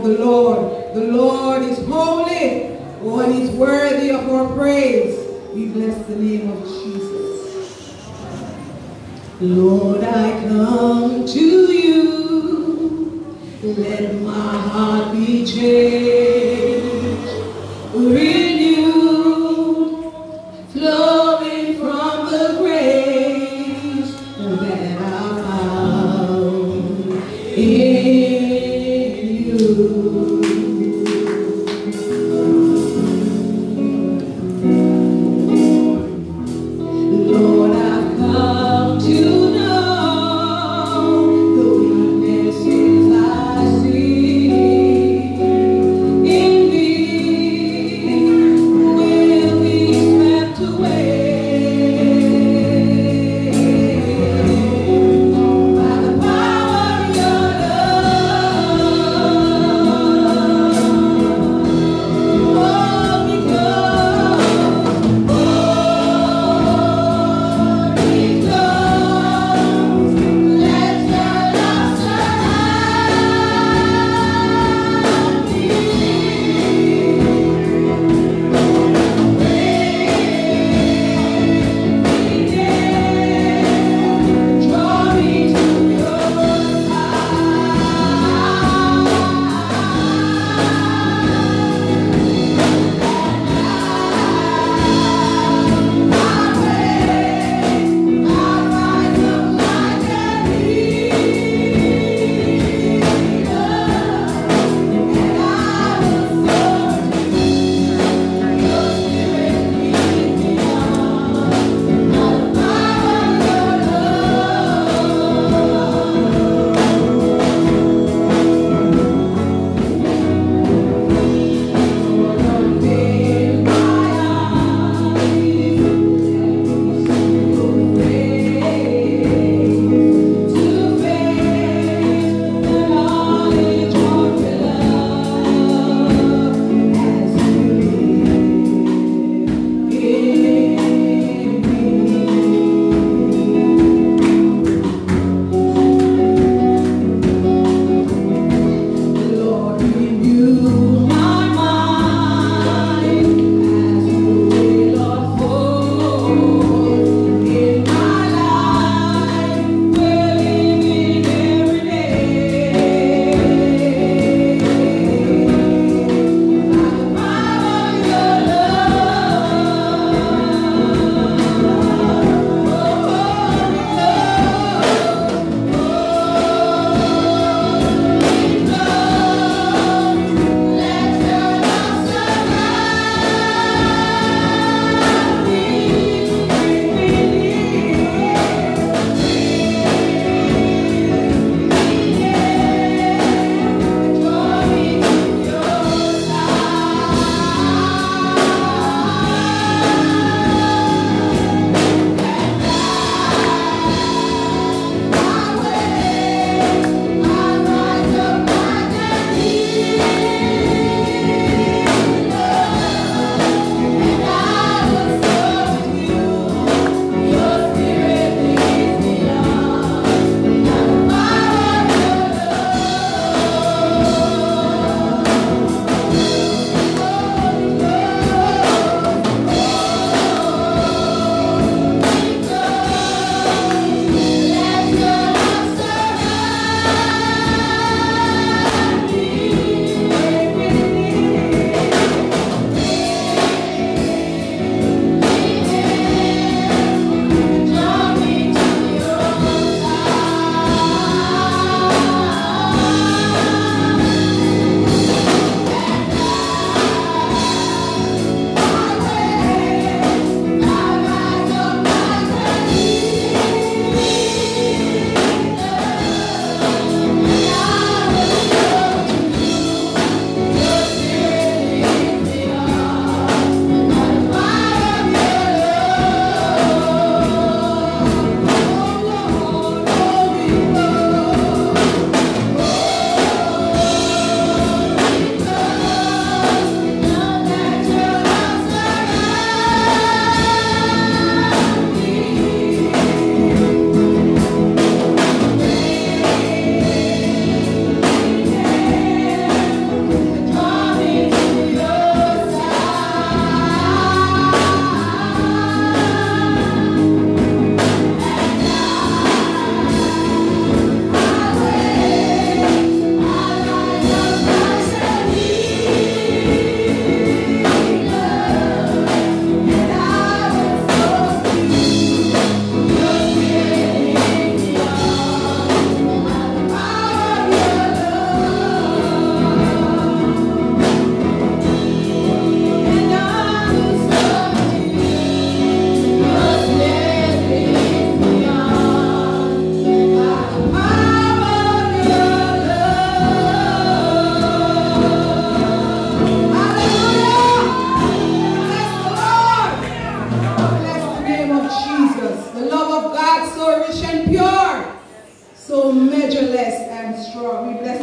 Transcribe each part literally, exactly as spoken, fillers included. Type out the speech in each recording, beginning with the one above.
the Lord. The Lord is holy. Oh, and he's worthy of our praise. We bless the name of Jesus. Lord, I come to you. Let my heart be changed, renewed, flowing from the grace that I found in you.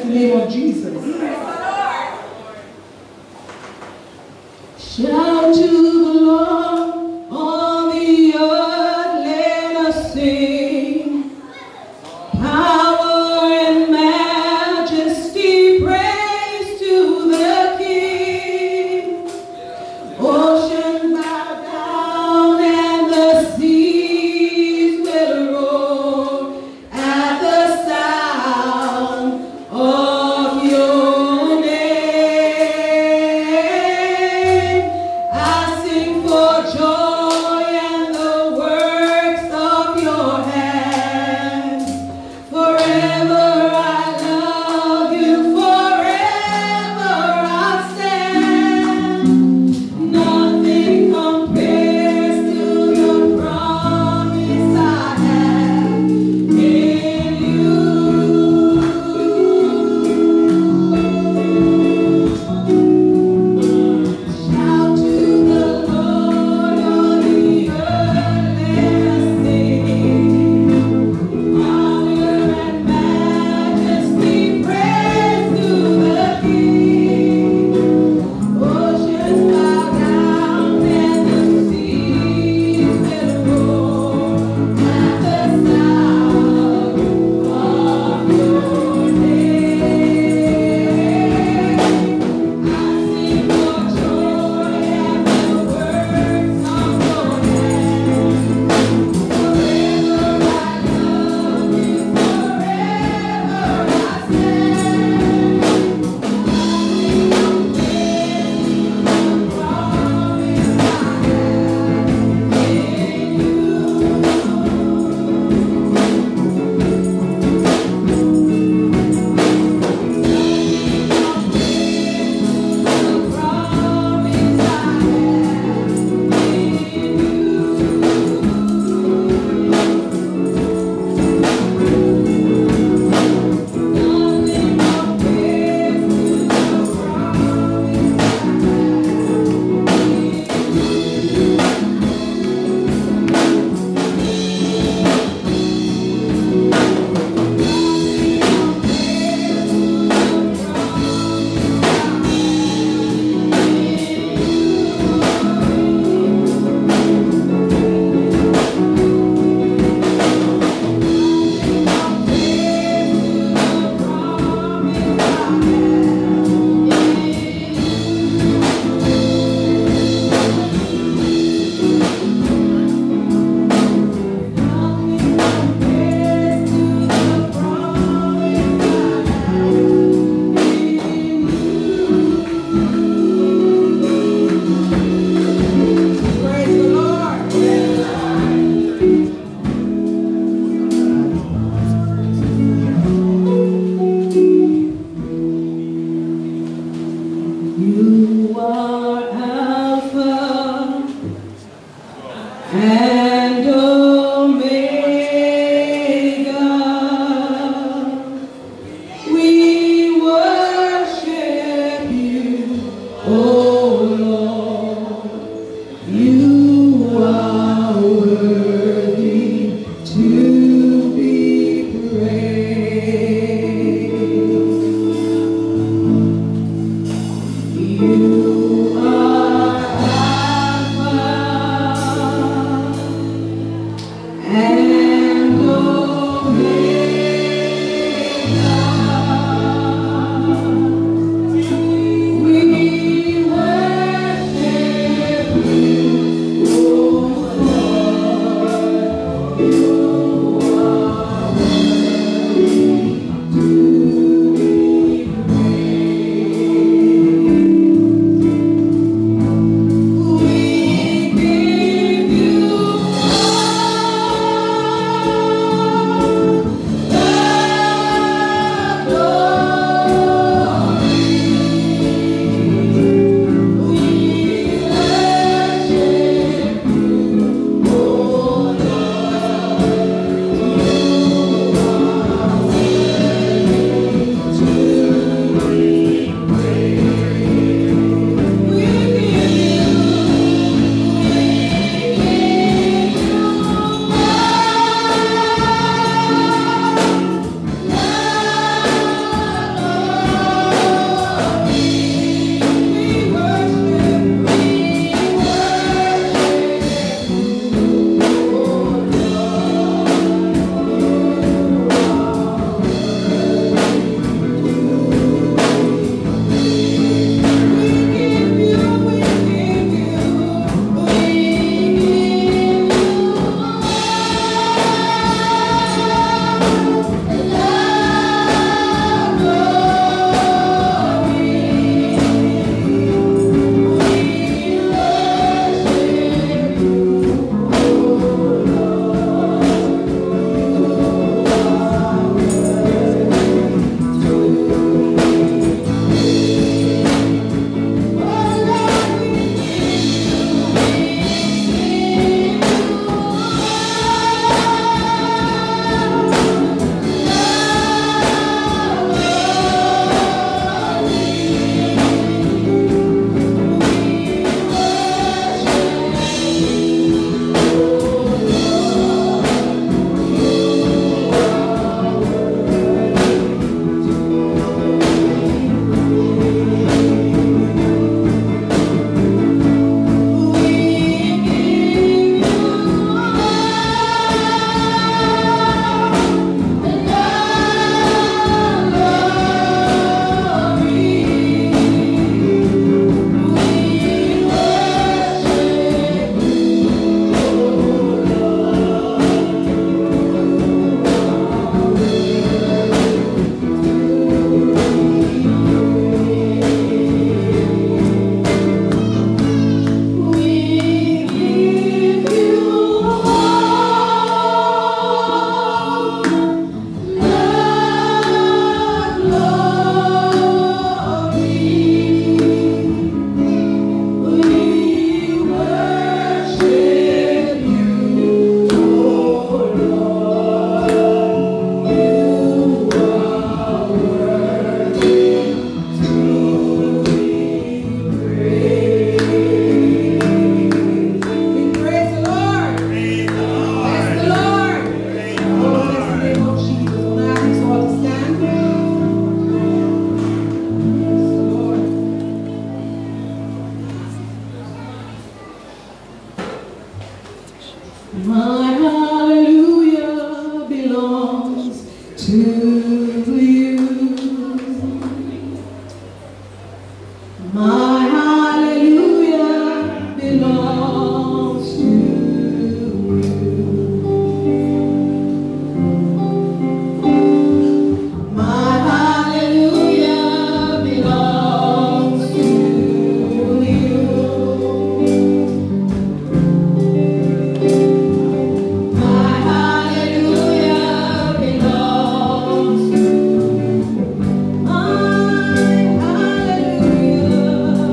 the name of Jesus. Shout to the Lord, all the earth, let us sing. Power and majesty, praise to the King. Ocean bow down and the seas will roar at the sound of your name. I sing My hallelujah belongs to you. My hallelujah belongs to you. My hallelujah belongs to you. My hallelujah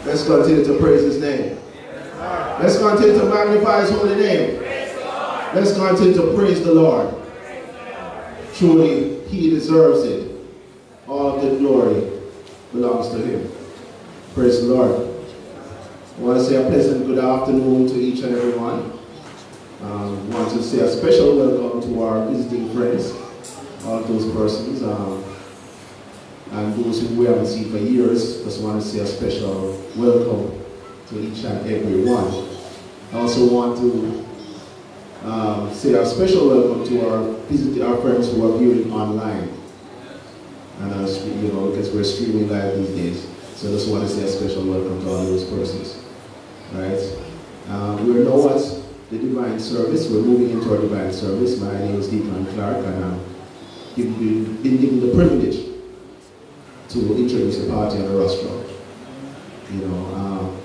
Let's continue to praise his name. Let's continue to magnify his holy name. Let's continue to praise the Lord. Truly, he deserves it. All of the glory belongs to him. Praise the Lord. I want to say a pleasant good afternoon to each and every one. Um, I want to say a special welcome to our visiting friends, all of those persons, um, and those who we haven't seen for years. Just want to say a special welcome to each and every one. I also want to um, say a special welcome to our visiting, our friends who are viewing online, and uh, you know, because we're streaming live these days. So I just want to say a special welcome to all those persons. Right? Uh, we're now at the divine service. We're moving into our divine service. My name is Deacon Clark, and I've been given the privilege to introduce the party on the rostrum. You know, um,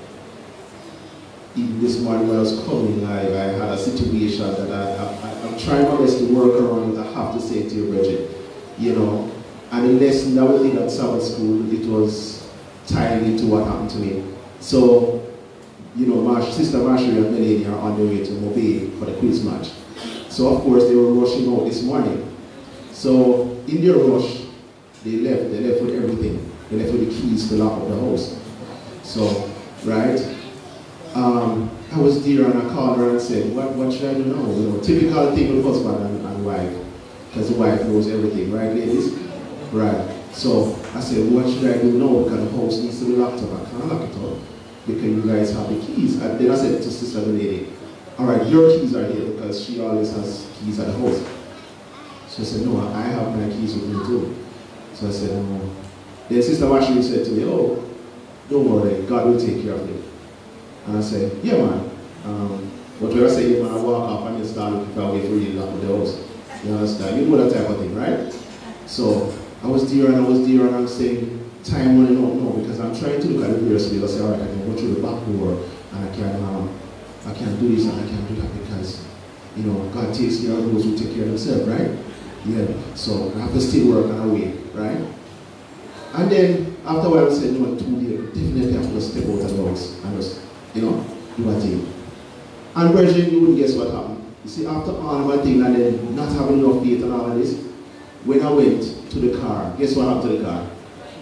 even this morning when I was coming, I, I had a situation that I, I, I'm trying my best to work around. I have to say to you, Bridget, you know, and the lesson that we did at Sabbath school, it was tied into what happened to me. So, you know, Marsh, Sister Marshall and Melanie are on their way to Mobile for the quiz match. So, of course, they were rushing out this morning. So, in their rush, they left. They left with everything. They left with the keys to lock up the house. So, right? Um, I was there and I called her and said, what, what should I do now? You know, typical thing with husband and, and wife. Because the wife knows everything, right, ladies? Right. So, I said, what should I do now? Because the house needs to be locked up. I can't lock it up, because you guys have the keys. And then I said to Sister Lady, all right, your keys are here, because she always has keys at the house. So I said, no, I have my keys with me too. So I said, no. Then Sister Washley said to me, oh, don't worry, God will take care of it. And I said, yeah, man. Um, but when I say, yeah, man, I walk up and just start looking for a way to really lock the house. You understand? You know that type of thing, right? So I was there and I was there and I'm saying, time running out now, because I'm trying to look at the various ways. I say, all right, I can go through the back door and I can, um, I can do this and I can do that, because, you know, God takes care of those who take care of themselves, right? Yeah. So I have to still work on a way, right? And then after a while I said, no, too late. Definitely have to step out of the house and just, you know, do my thing. And Braeton, you wouldn't guess what happened. You see, after all my thing and then not having enough faith and all of this, when I went to the car, guess what happened to the car?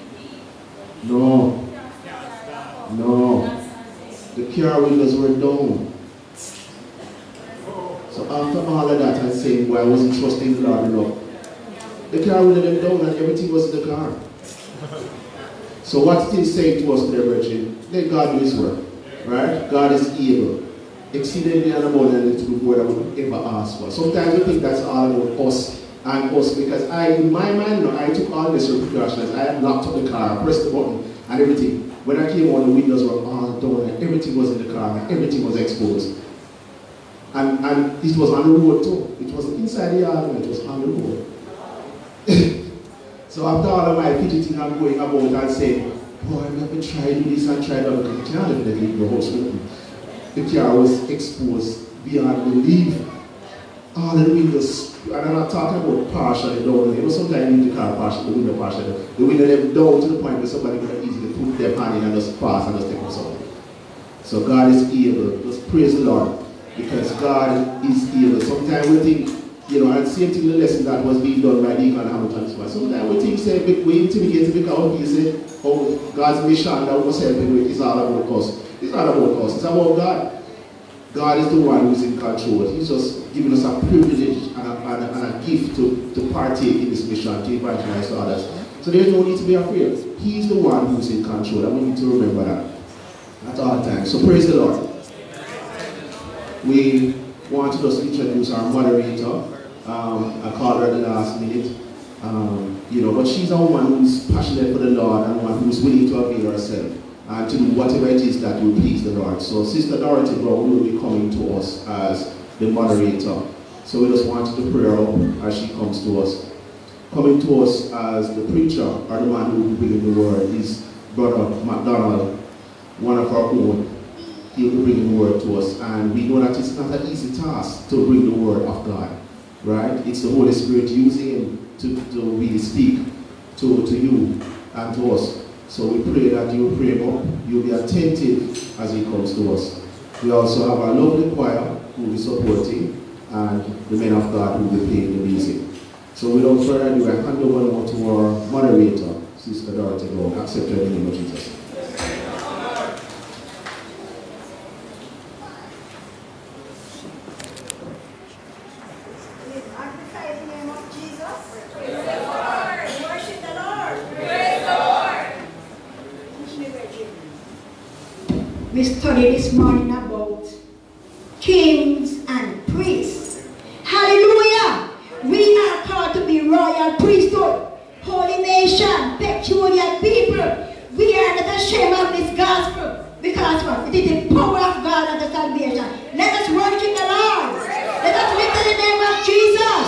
No. No. The car windows were down. So after all of that, I said, well, I wasn't trusting the Lord enough. The car windows were down and everything was in the car. So what's it saying to us there, Braeton? Let God do his work. Right? God is able. Exceedingly and abundantly to do more than we could ever ask for. Sometimes we think that's all about us and us, because I, in my mind, no, I took all necessary precautions. I had locked up the car, pressed the button, and everything. When I came on, the windows were all down, and everything was in the car, and everything was exposed. And, and it was on the road too. It wasn't inside the yard, it was on the road. So after all of my fidgeting and going about and saying, boy, I'm going to try to do this and try that, because I can't definitely leave the house with me. The car was exposed beyond belief. All the windows, and I'm not talking about partially down. You know, sometimes you need the car partially, the window partially. The window them down to the point where somebody could easily put their hand in and just pass and just take them something. So God is able. Just praise the Lord, because God is able. Sometimes we think, you know, and same thing the lesson that was being done by Deacon Hamilton. Sometimes we think, say, we intimidate because he said, oh, God's mission that we must help him with is all about us. It's not about us, it's about God. God is the one who's in control. He's just giving us a privilege and a, and a, and a gift to, to partake in this mission, to evangelize to others. So there's no need to be afraid. He's the one who's in control, and we need to remember that at all times. So praise the Lord. We want to just introduce our moderator. Um, I called her at the last minute. Um, you know, but she's a woman who's passionate for the Lord and one who's willing to avail herself and to do whatever it is that will please the Lord. So Sister Dorothy Brown will be coming to us as the moderator. So we just wanted to pray her up as she comes to us. Coming to us as the preacher, or the man who will be bringing the word, is Brother McDonald, one of our own. He'll be bringing the word to us, and we know that it's not an easy task to bring the word of God, right? It's the Holy Spirit using him to, to really speak to, to you and to us. So we pray that you pray more, you'll be attentive as he comes to us. We also have our lovely choir who will be supporting, and the men of God who will be playing the music. So without further ado, I hand over now to our moderator, Sister Dorothy. Lord, accept her in the name of Jesus. We studied this morning about kings and priests. Hallelujah! We are called to be royal priesthood, holy nation, peculiar people. We are not ashamed of this gospel because what? It is the power of God unto salvation. Let us worship the Lord. Let us lift in the name of Jesus.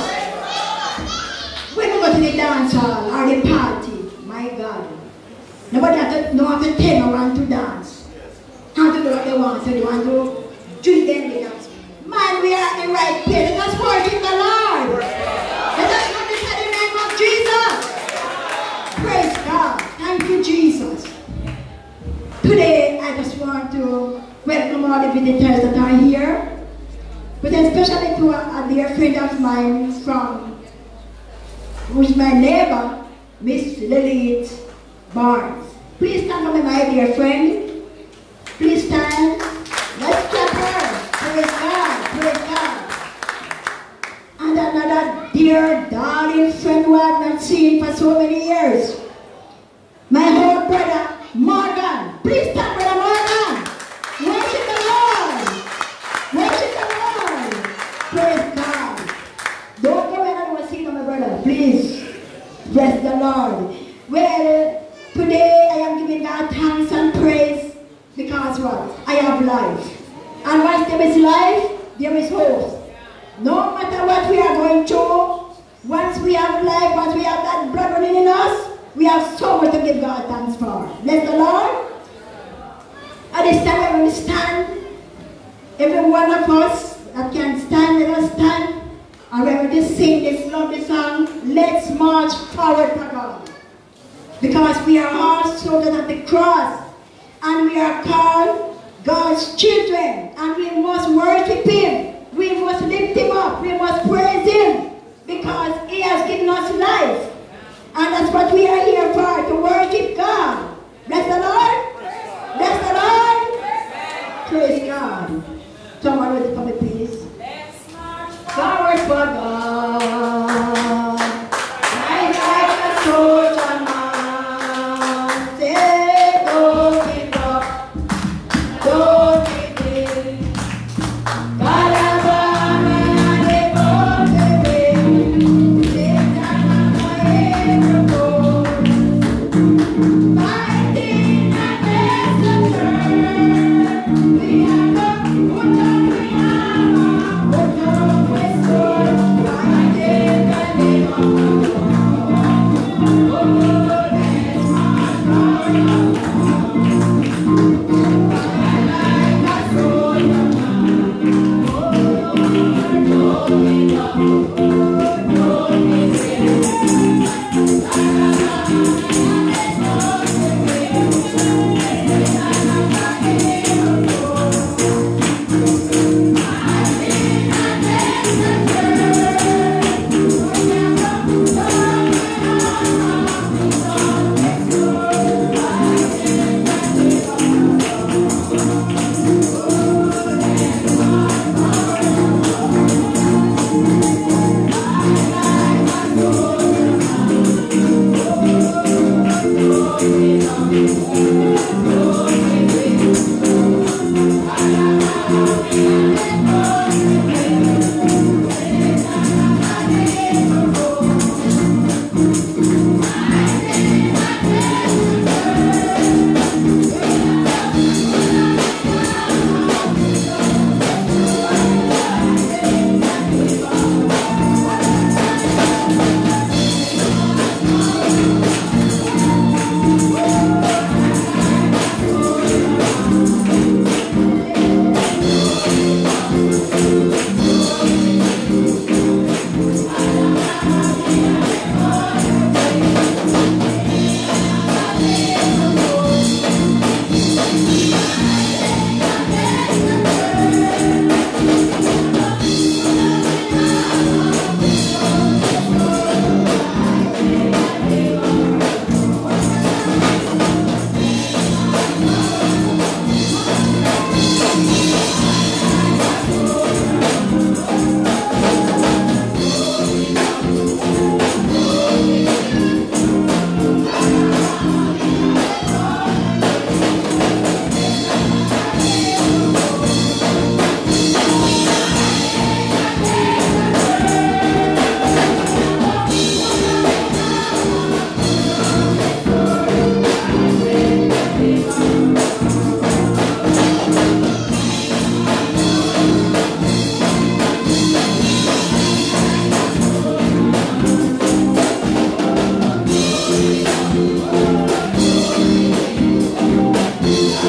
When we go to the dance hall or the party, my God, nobody has to know how to tell no one to dance. How to do what they want to do and do drink them because man, we are in the right place. Let us worship the Lord. Let us glorify the name of Jesus. Praise God. Thank you, Jesus. Today I just want to welcome all the visitors that are here, but especially to a, a dear friend of mine from who's my neighbor, Miss Lilith Barnes. Please stand for me, my dear friend. Please stand. Let's clap her. Praise God. Praise God. And another dear, darling friend who I have not seen for so many years. My whole brother, Morgan. Please stand, Brother Morgan. Worship the Lord. Worship the Lord. Praise God. Don't go when I don't see my brother. Please. Bless the Lord. Well, today I am giving God thanks and praise. Because what? I have life. And once there is life, there is hope. No matter what we are going through, once we have life, once we have that blood running in us, we have so much to give God thanks for. Bless the Lord. At this time, I will stand. Every one of us that can stand, let us stand. And we're going to sing this lovely song, Let's March Forward for God. Because we are all soldiers at the cross. And we are called God's children. And we must worship Him. We must lift Him up. We must praise Him. Because He has given us life. And that's what we are here for, to worship God. Bless the Lord. Bless the Lord. Praise God. Someone will come, please. Forward for God. Rise like a soldier man. Say, don't give up. Don't give in. God has won and they won't win. Satan and my hero goal. Fighting against the turn. We have to put on the armor. Put on my sword.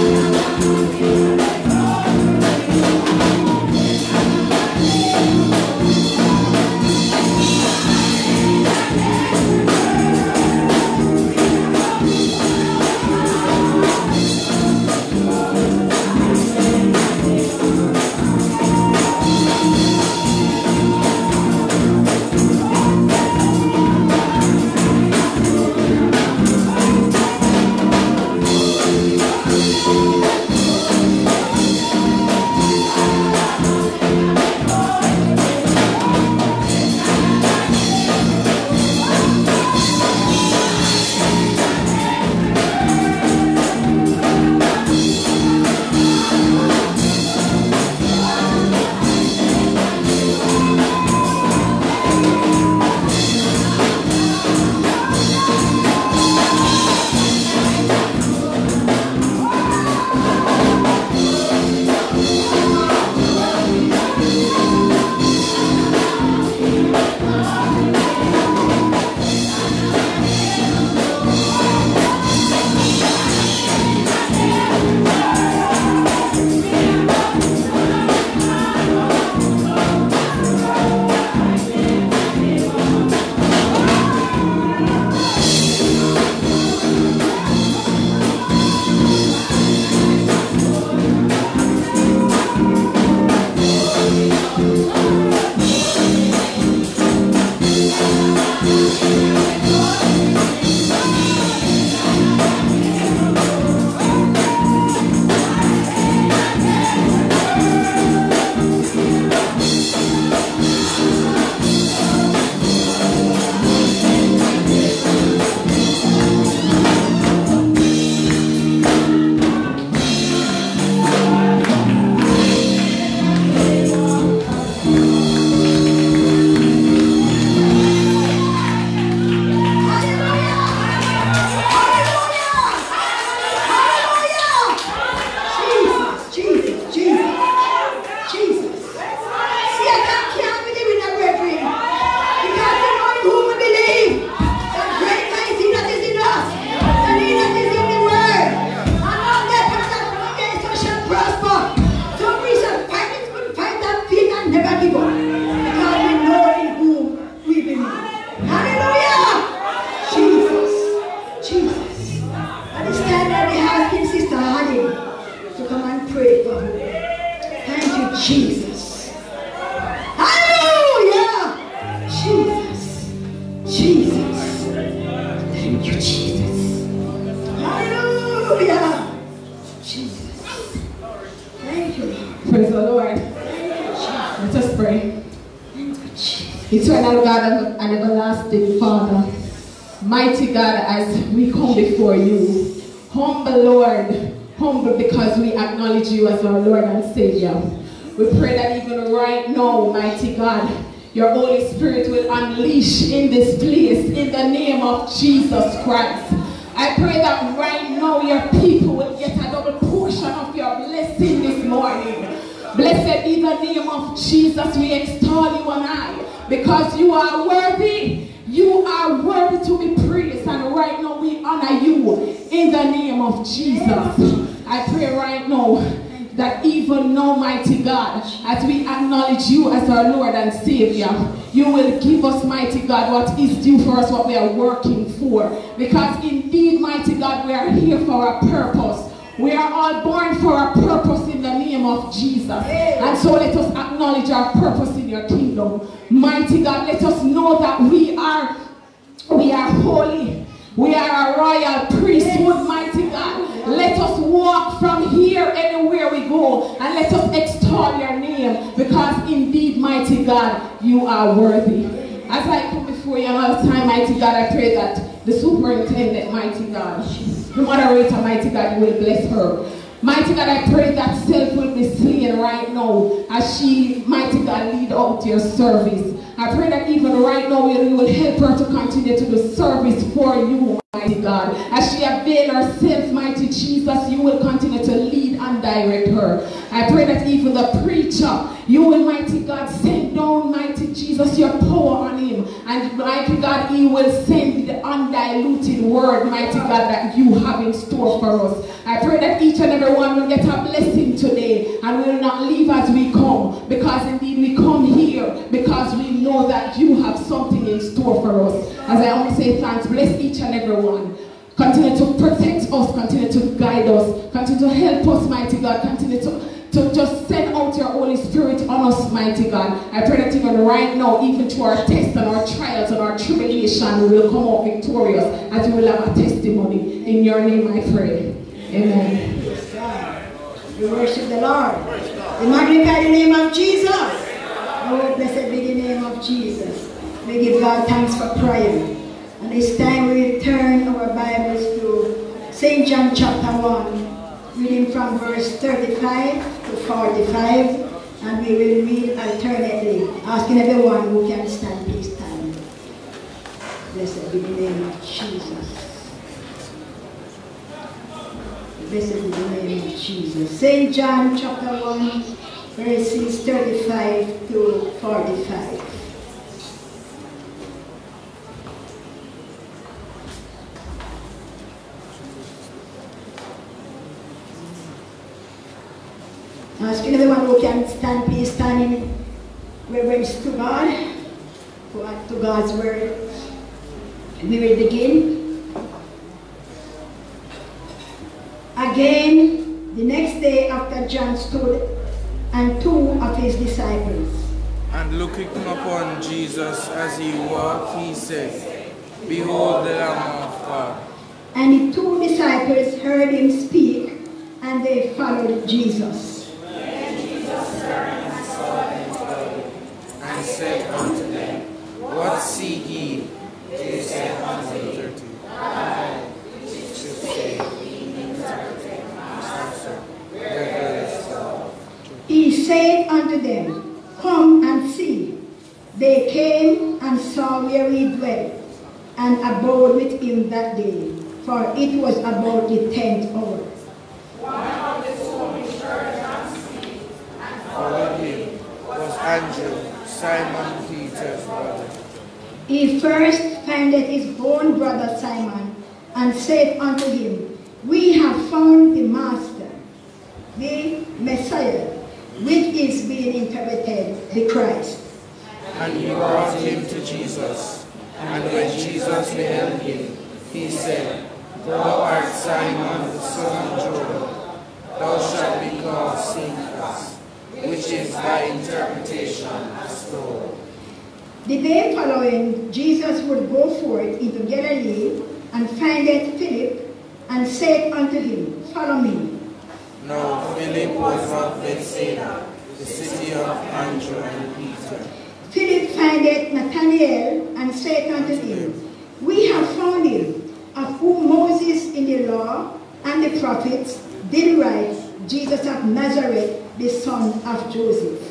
Jesus. Hallelujah. Jesus. Jesus. Thank you, Jesus. Hallelujah. Jesus. Thank you, Lord. Praise the Lord. Let us pray. Eternal God and everlasting Father, mighty God, as we come before you, humble Lord, humble because we acknowledge you as our Lord and Savior. We pray that even right now, mighty God, your Holy Spirit will unleash in this place in the name of Jesus Christ. I pray that right now your people will get a double portion of your blessing this morning. Blessed be the name of Jesus. We extol you and I, because you are worthy. You are worthy to be praised, and right now we honor you in the name of Jesus. I pray right now that even now, mighty God, as we acknowledge you as our Lord and Savior, you will give us, mighty God, what is due for us, what we are working for. Because indeed, mighty God, we are here for a purpose. We are all born for a purpose in the name of Jesus. And so let us acknowledge our purpose in your kingdom. Mighty God, let us know that we are, we are holy. We are a royal priesthood, mighty God. Let us walk from here anywhere we go, and let us extol your name, because indeed, mighty God, you are worthy. As I come before you another time, mighty God, I pray that the superintendent, mighty God, the moderator, mighty God, you will bless her. Mighty God, I pray that self will be slain right now as she, mighty God, lead out your service. I pray that even right now you will help her to continue to do service for you, mighty God. As she avail herself, mighty Jesus, you will continue to lead and direct her. I pray that even the preacher, you will, mighty God, send down, mighty release, Jesus, your power on him. And mighty God, he will send the undiluted word, mighty God, that you have in store for us. I pray that each and every one will get a blessing today and will not leave as we come, because indeed we come here because we know that you have something in store for us. As I only say thanks, bless each and every one. Continue to protect us, continue to guide us, continue to help us, mighty God, continue to to just send out your Holy Spirit on us, mighty God. I pray that even right now, even through our tests and our trials and our tribulation, we will come out victorious as we will have a testimony. In your name I pray. Amen. We worship the Lord. We magnify the name of Jesus. Oh, blessed be the name of Jesus. We give God thanks for prayer. And this time we turn our Bibles to Saint John chapter one. Reading from verse thirty-five to forty-five, and we will read alternately, asking everyone who can stand, please stand. Blessed be the name of Jesus. Blessed be the name of Jesus. Saint John chapter one, verses thirty-five to forty-five. Asking everyone who can stand, please stand in reverence to God, to God's word. We will begin. Again, the next day after John stood and two of his disciples. And looking upon Jesus as he walked, he said, Behold the Lamb of God. And the two disciples heard him speak, and they followed Jesus. And said unto them, What seek ye? They said unto him, I should say, He said unto them, Come and see. They came and saw where he dwelt, and abode with him that day, for it was about the tenth hour. One of the two which heard and speak, and followed him, was Andrew, Simon Peter's brother. He first findeth his own brother Simon, and said unto him, We have found the Master, the Messiah, which is being interpreted the Christ. And he brought him to Jesus. And when Jesus beheld him, he said, Thou art Simon the son of Jonah. Thou shalt be called Cephas, which is by interpretation a stone. The day following, Jesus would go forth into Galilee, and findeth Philip, and said unto him, Follow me. Now Philip was of Bethsaida, the city of Andrew and Peter. Philip findeth Nathanael, and said unto him, We have found him, of whom Moses in the law and the prophets did write, Jesus of Nazareth, the son of Joseph.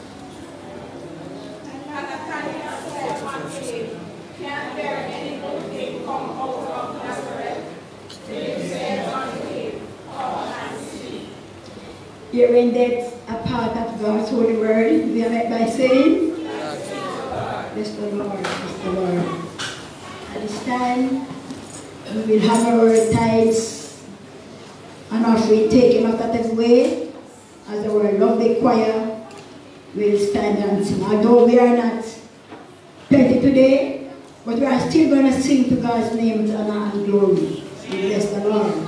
And Nathanael said unto him, Can there any good thing come out of Nazareth? Philip said unto him, Come and see. Here ended a part of God's holy word. We are met by saying, Bless the Lord, bless the Lord. At this time, we will have our tithes and offering taken out of the way, as our lovely choir will stand and sing. Although we are not plenty today, but we are still going to sing to God's name and honor and glory. We bless the Lord.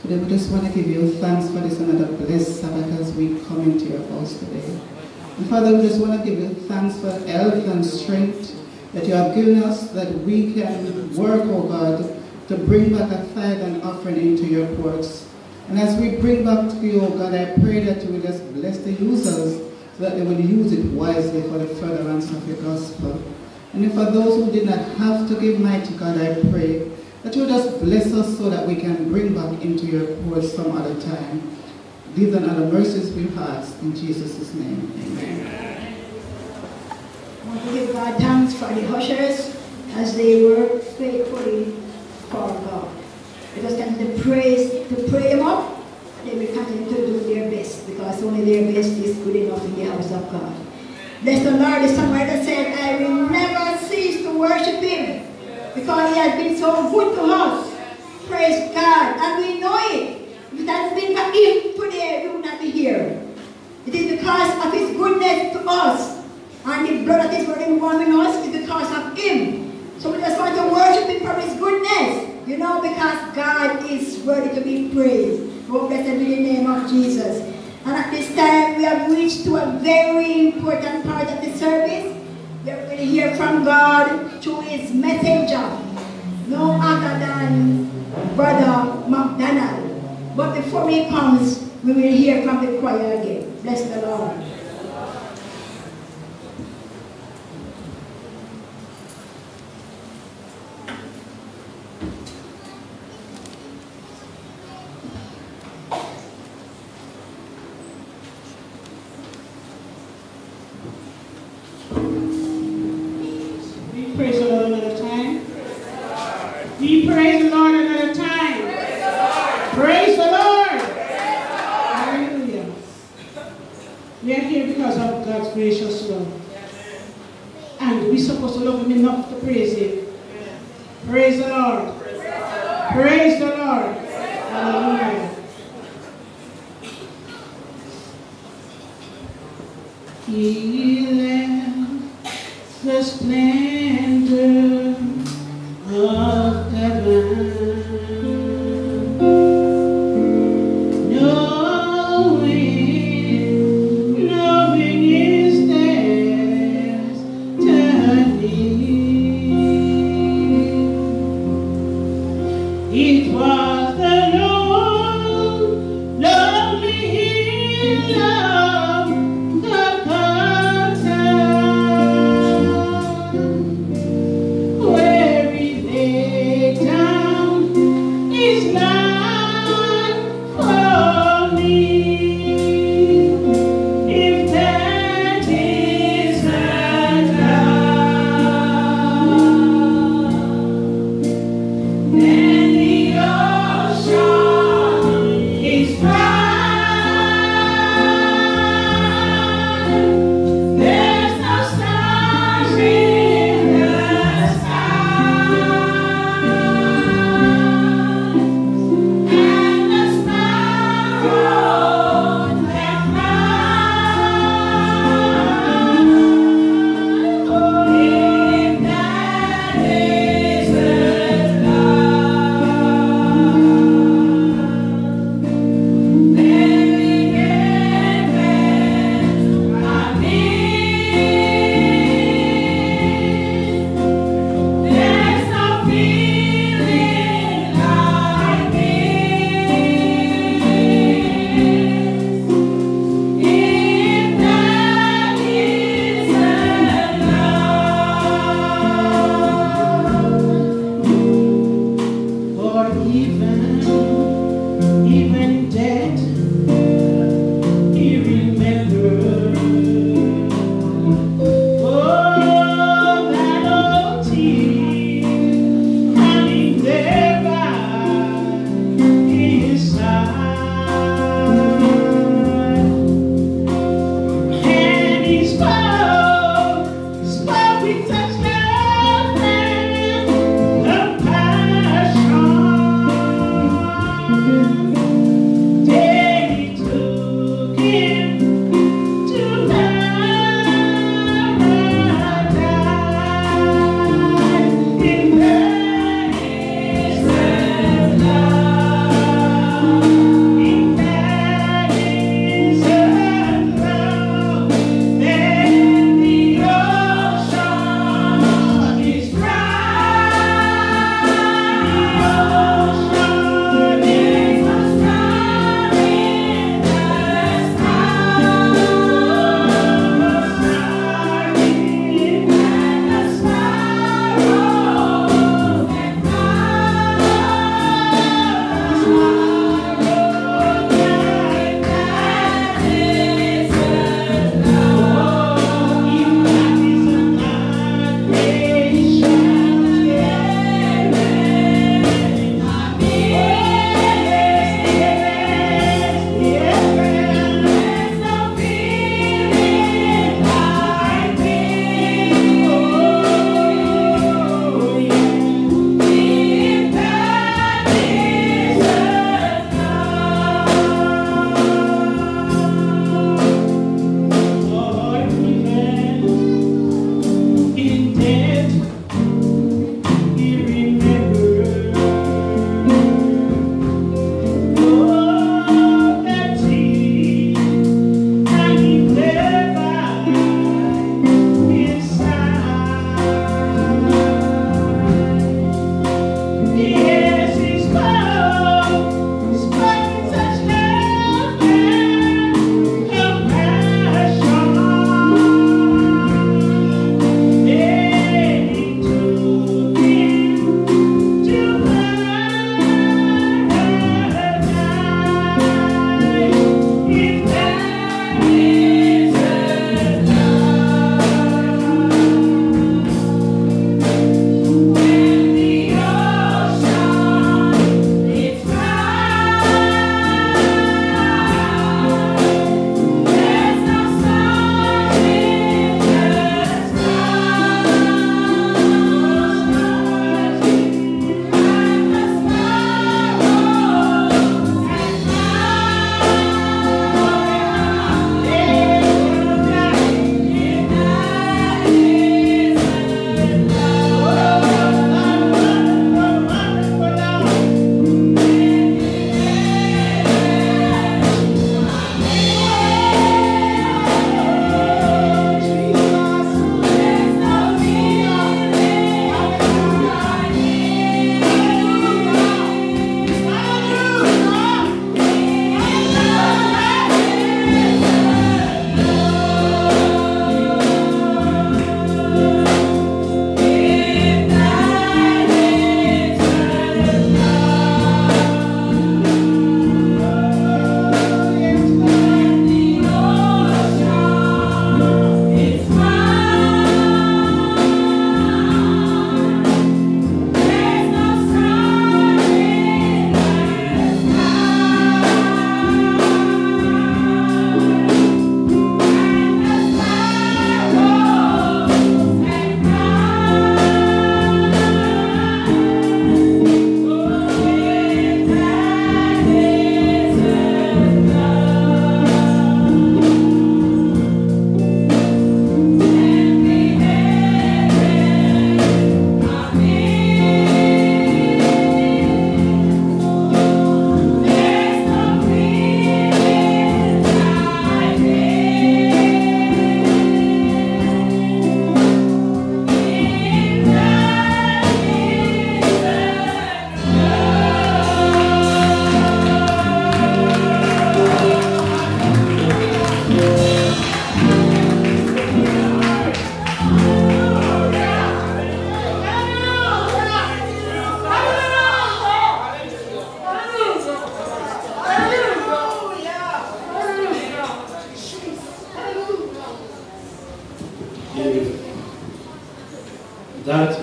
Today we just want to give you thanks for this another blessed Sabbath as we come into your house today. And Father, we just want to give you thanks for health and strength that you have given us, that we can work, oh God, to bring back a tithe and offering into your courts. And as we bring back to you, oh God, I pray that you will just bless the users so that they will use it wisely for the furtherance of your gospel. And if for those who did not have to give, mighty God, I pray that you will just bless us so that we can bring back into your courts some other time. These and other mercies we ask in Jesus' name. Amen. I want to give God thanks for the ushers as they work faithfully for God. We just continue to praise, to pray them up, and they will continue to do their best, because only their best is good enough in the house of God. Bless the Lord. The songwriter said, I will never cease to worship him, because he has been so good to us. Praise God. And we know it. If it had been for him today, we would not be here. It is because of his goodness to us. And the blood that is running warm in us is because of him. So we just want to worship him for his goodness. You know, because God is worthy to be praised. Oh, blessed be the name of Jesus. And at this time, we have reached to a very important part of the service. We are going to hear from God through his messenger. No other than Brother McDonald. But before he comes, we will hear from the choir again. Bless the Lord. We praise the Lord another time. We praise the Lord another time. Praise the Lord. Hallelujah. We are here because of God's gracious love. And we're supposed to love him enough to praise him. Praise the Lord. Praise the Lord. Hallelujah. He left the splendor of heaven, knowing, knowing his destiny. It was the Lord, lovely in love, the curtain.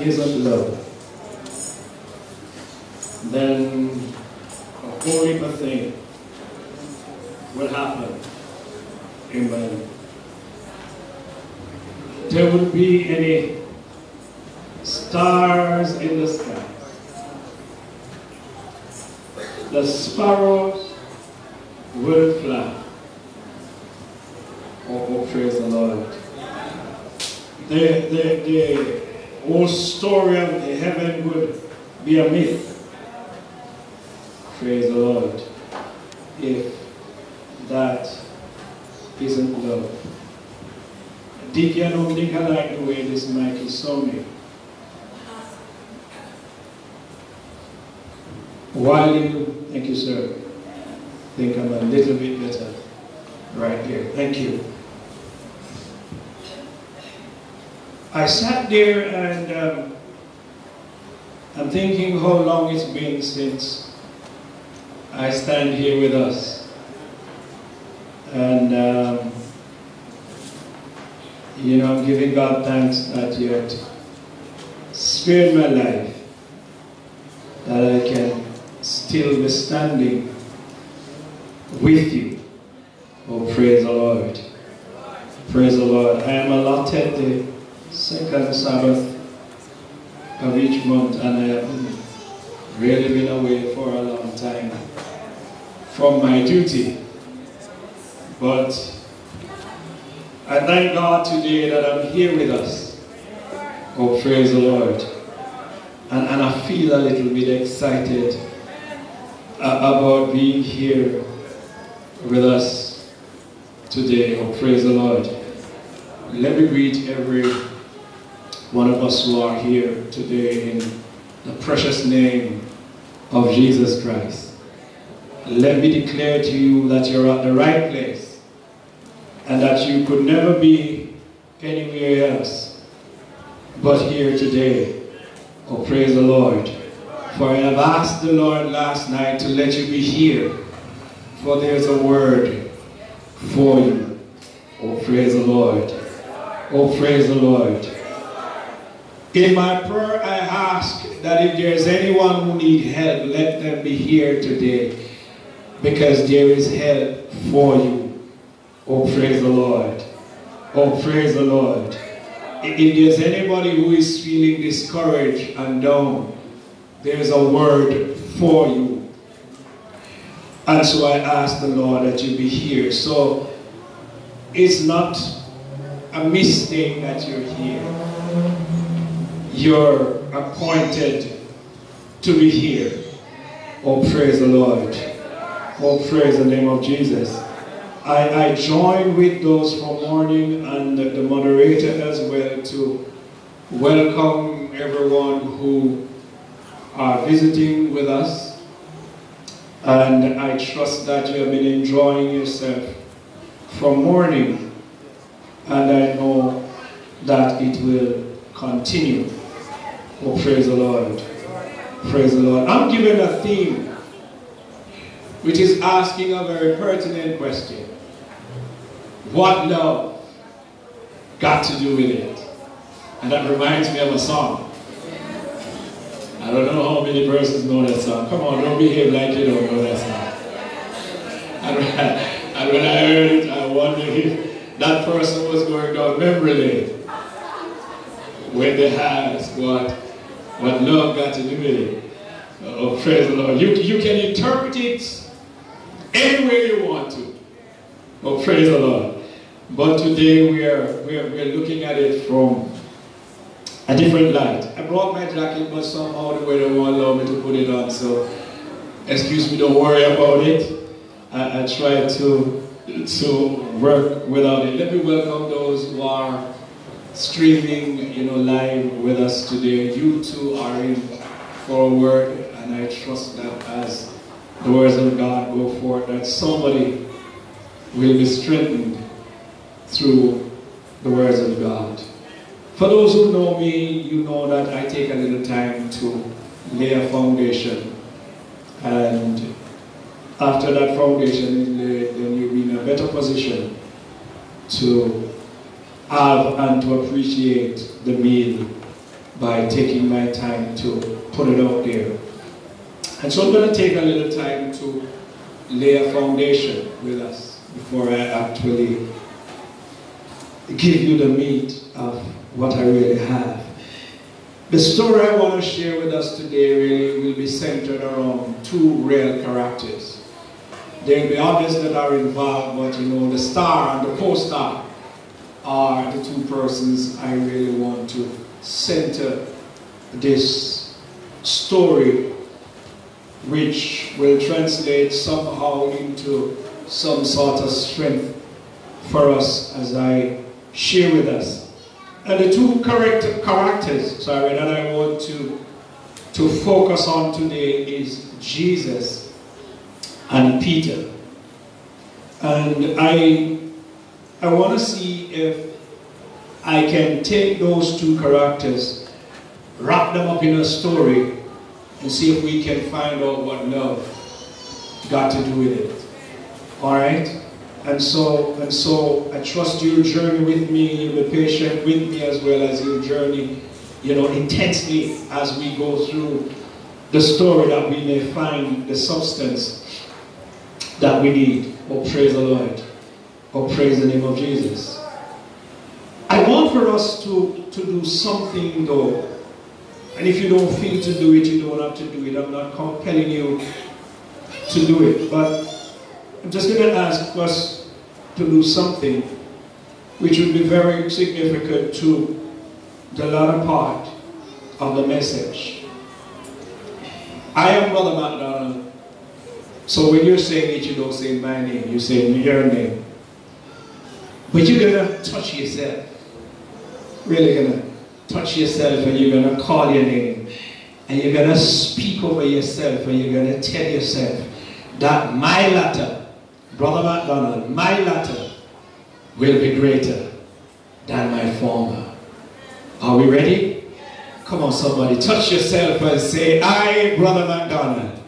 isn't love, then a whole heap of things will happen. Amen. There would be any stars in the sky. The sparrows will fly. Oh, oh, praise the Lord. The, the, the whole story of heaven would be a myth. Praise the Lord. If that isn't love. Dick, I don't think I like the way this mic is sounding. While you, thank you, sir. I think I'm a little bit better right here. Thank you. I sat there and um, I'm thinking how long it's been since I stand here with us. And, um, you know, I'm giving God thanks that He had spared my life, that I can still be standing with you. Oh, praise the Lord. Praise the Lord. I am allotted the second Sabbath of each month, and I have really been away for a long time from my duty. But I thank God today that I'm here with us. Oh, praise the Lord. And, and I feel a little bit excited uh, about being here with us today. Oh, praise the Lord. Let me greet every one of us who are here today in the precious name of Jesus Christ. Let me declare to you that you're at the right place and that you could never be anywhere else but here today. Oh, praise the Lord. For I have asked the Lord last night to let you be here, for there's a word for you. Oh, praise the Lord. Oh, praise the Lord. In my prayer, I ask that if there's anyone who needs help, let them be here today, because there is help for you. Oh, praise the Lord. Oh, praise the Lord. If there's anybody who is feeling discouraged and down, there's a word for you. And so I ask the Lord that you be here. So it's not a mistake that you're here. You're appointed to be here. Oh, praise the Lord. Oh, praise the name of Jesus. I, I join with those from morning and the, the moderator as well to welcome everyone who are visiting with us. And I trust that you have been enjoying yourself from morning. And I know that it will continue. Oh, praise the Lord. Praise the Lord. I'm given a theme which is asking a very pertinent question. What love got to do with it? And that reminds me of a song. I don't know how many persons know that song. Come on, don't behave like you don't know that song. And when I, and when I heard it, I wondered if that person was going down memory lane when they asked what, what love got to do with it. Oh, praise the Lord. You, you can interpret it any way you want to. Oh, praise the Lord. But today we are, we are, we are looking at it from a different light. I brought my jacket, but somehow the weather won't allow me to put it on, so excuse me, don't worry about it. I, I try to, to work without it. Let me welcome those who are streaming, you know, live with us today. You too are in for a word, and I trust that as the words of God go forth, that somebody will be strengthened through the words of God. For those who know me, you know that I take a little time to lay a foundation, and after that foundation is laid, then you'll be in a better position to have and to appreciate the meal by taking my time to put it out there. And so I'm going to take a little time to lay a foundation with us before I actually give you the meat of what I really have. The story I want to share with us today really will be centered around two real characters. There will be others that are involved, but you know, the star and the co-star are the two persons I really want to center this story, which will translate somehow into some sort of strength for us as I share with us. And the two character, characters sorry, that I want to, to focus on today is Jesus and Peter. And I, I want to see if I can take those two characters, wrap them up in a story, and see if we can find out what love got to do with it. All right? And so, and so I trust you'll journey with me, you'll be patient with me as well as you'll journey, you know, intensely as we go through the story, that we may find the substance that we need. Oh, praise the Lord. Oh, praise the name of Jesus. I want for us to, to do something though. And if you don't feel to do it, you don't have to do it. I'm not compelling you to do it. But I'm just going to ask us to do something which would be very significant to the latter part of the message. I am Brother McDonald. So when you're saying it, you don't say my name, you say your name. But you're going to touch yourself. Really going to touch yourself, and you're going to call your name. And you're going to speak over yourself, and you're going to tell yourself that my latter, Brother McDonald, my latter will be greater than my former. Are we ready? Come on, somebody, touch yourself and say, I, Brother McDonald,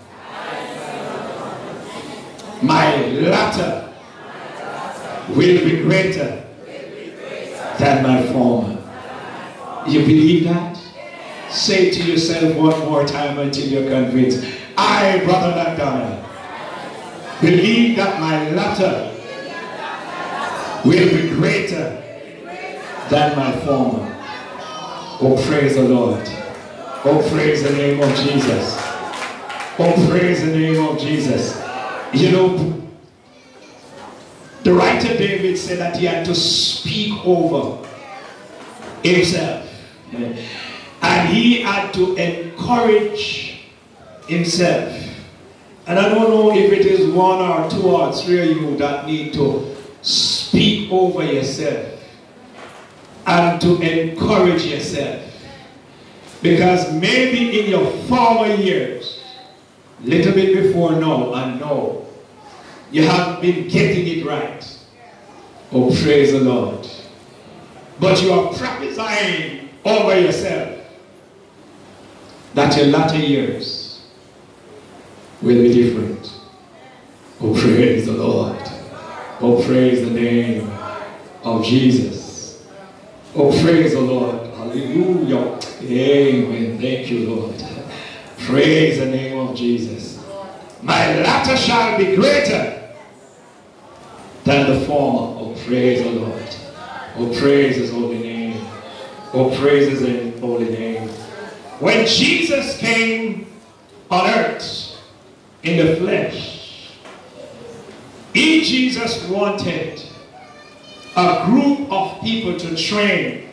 my latter will be greater than my former. You believe that? Say it to yourself one more time until you're convinced. I, Brother McDonald, believe that my latter will be greater than my former. Oh, praise the Lord. Oh, praise the name of Jesus. Oh, praise the name of Jesus. You know, the writer David said that he had to speak over himself. And he had to encourage himself. And I don't know if it is one or two or three of you that need to speak over yourself and to encourage yourself. Because maybe in your former years, little bit before now and now, you have been getting it right. Oh, praise the Lord. But you are prophesying over yourself that your latter years will be different. Oh, praise the Lord. Oh, praise the name of Jesus. Oh, praise the Lord. Hallelujah. Amen. Thank you, Lord. Praise the name of Jesus. My latter shall be greater than the former. Oh, praise the Lord. Oh, praise his holy name. Oh, praise his holy name. When Jesus came on earth in the flesh, he, Jesus, wanted a group of people to train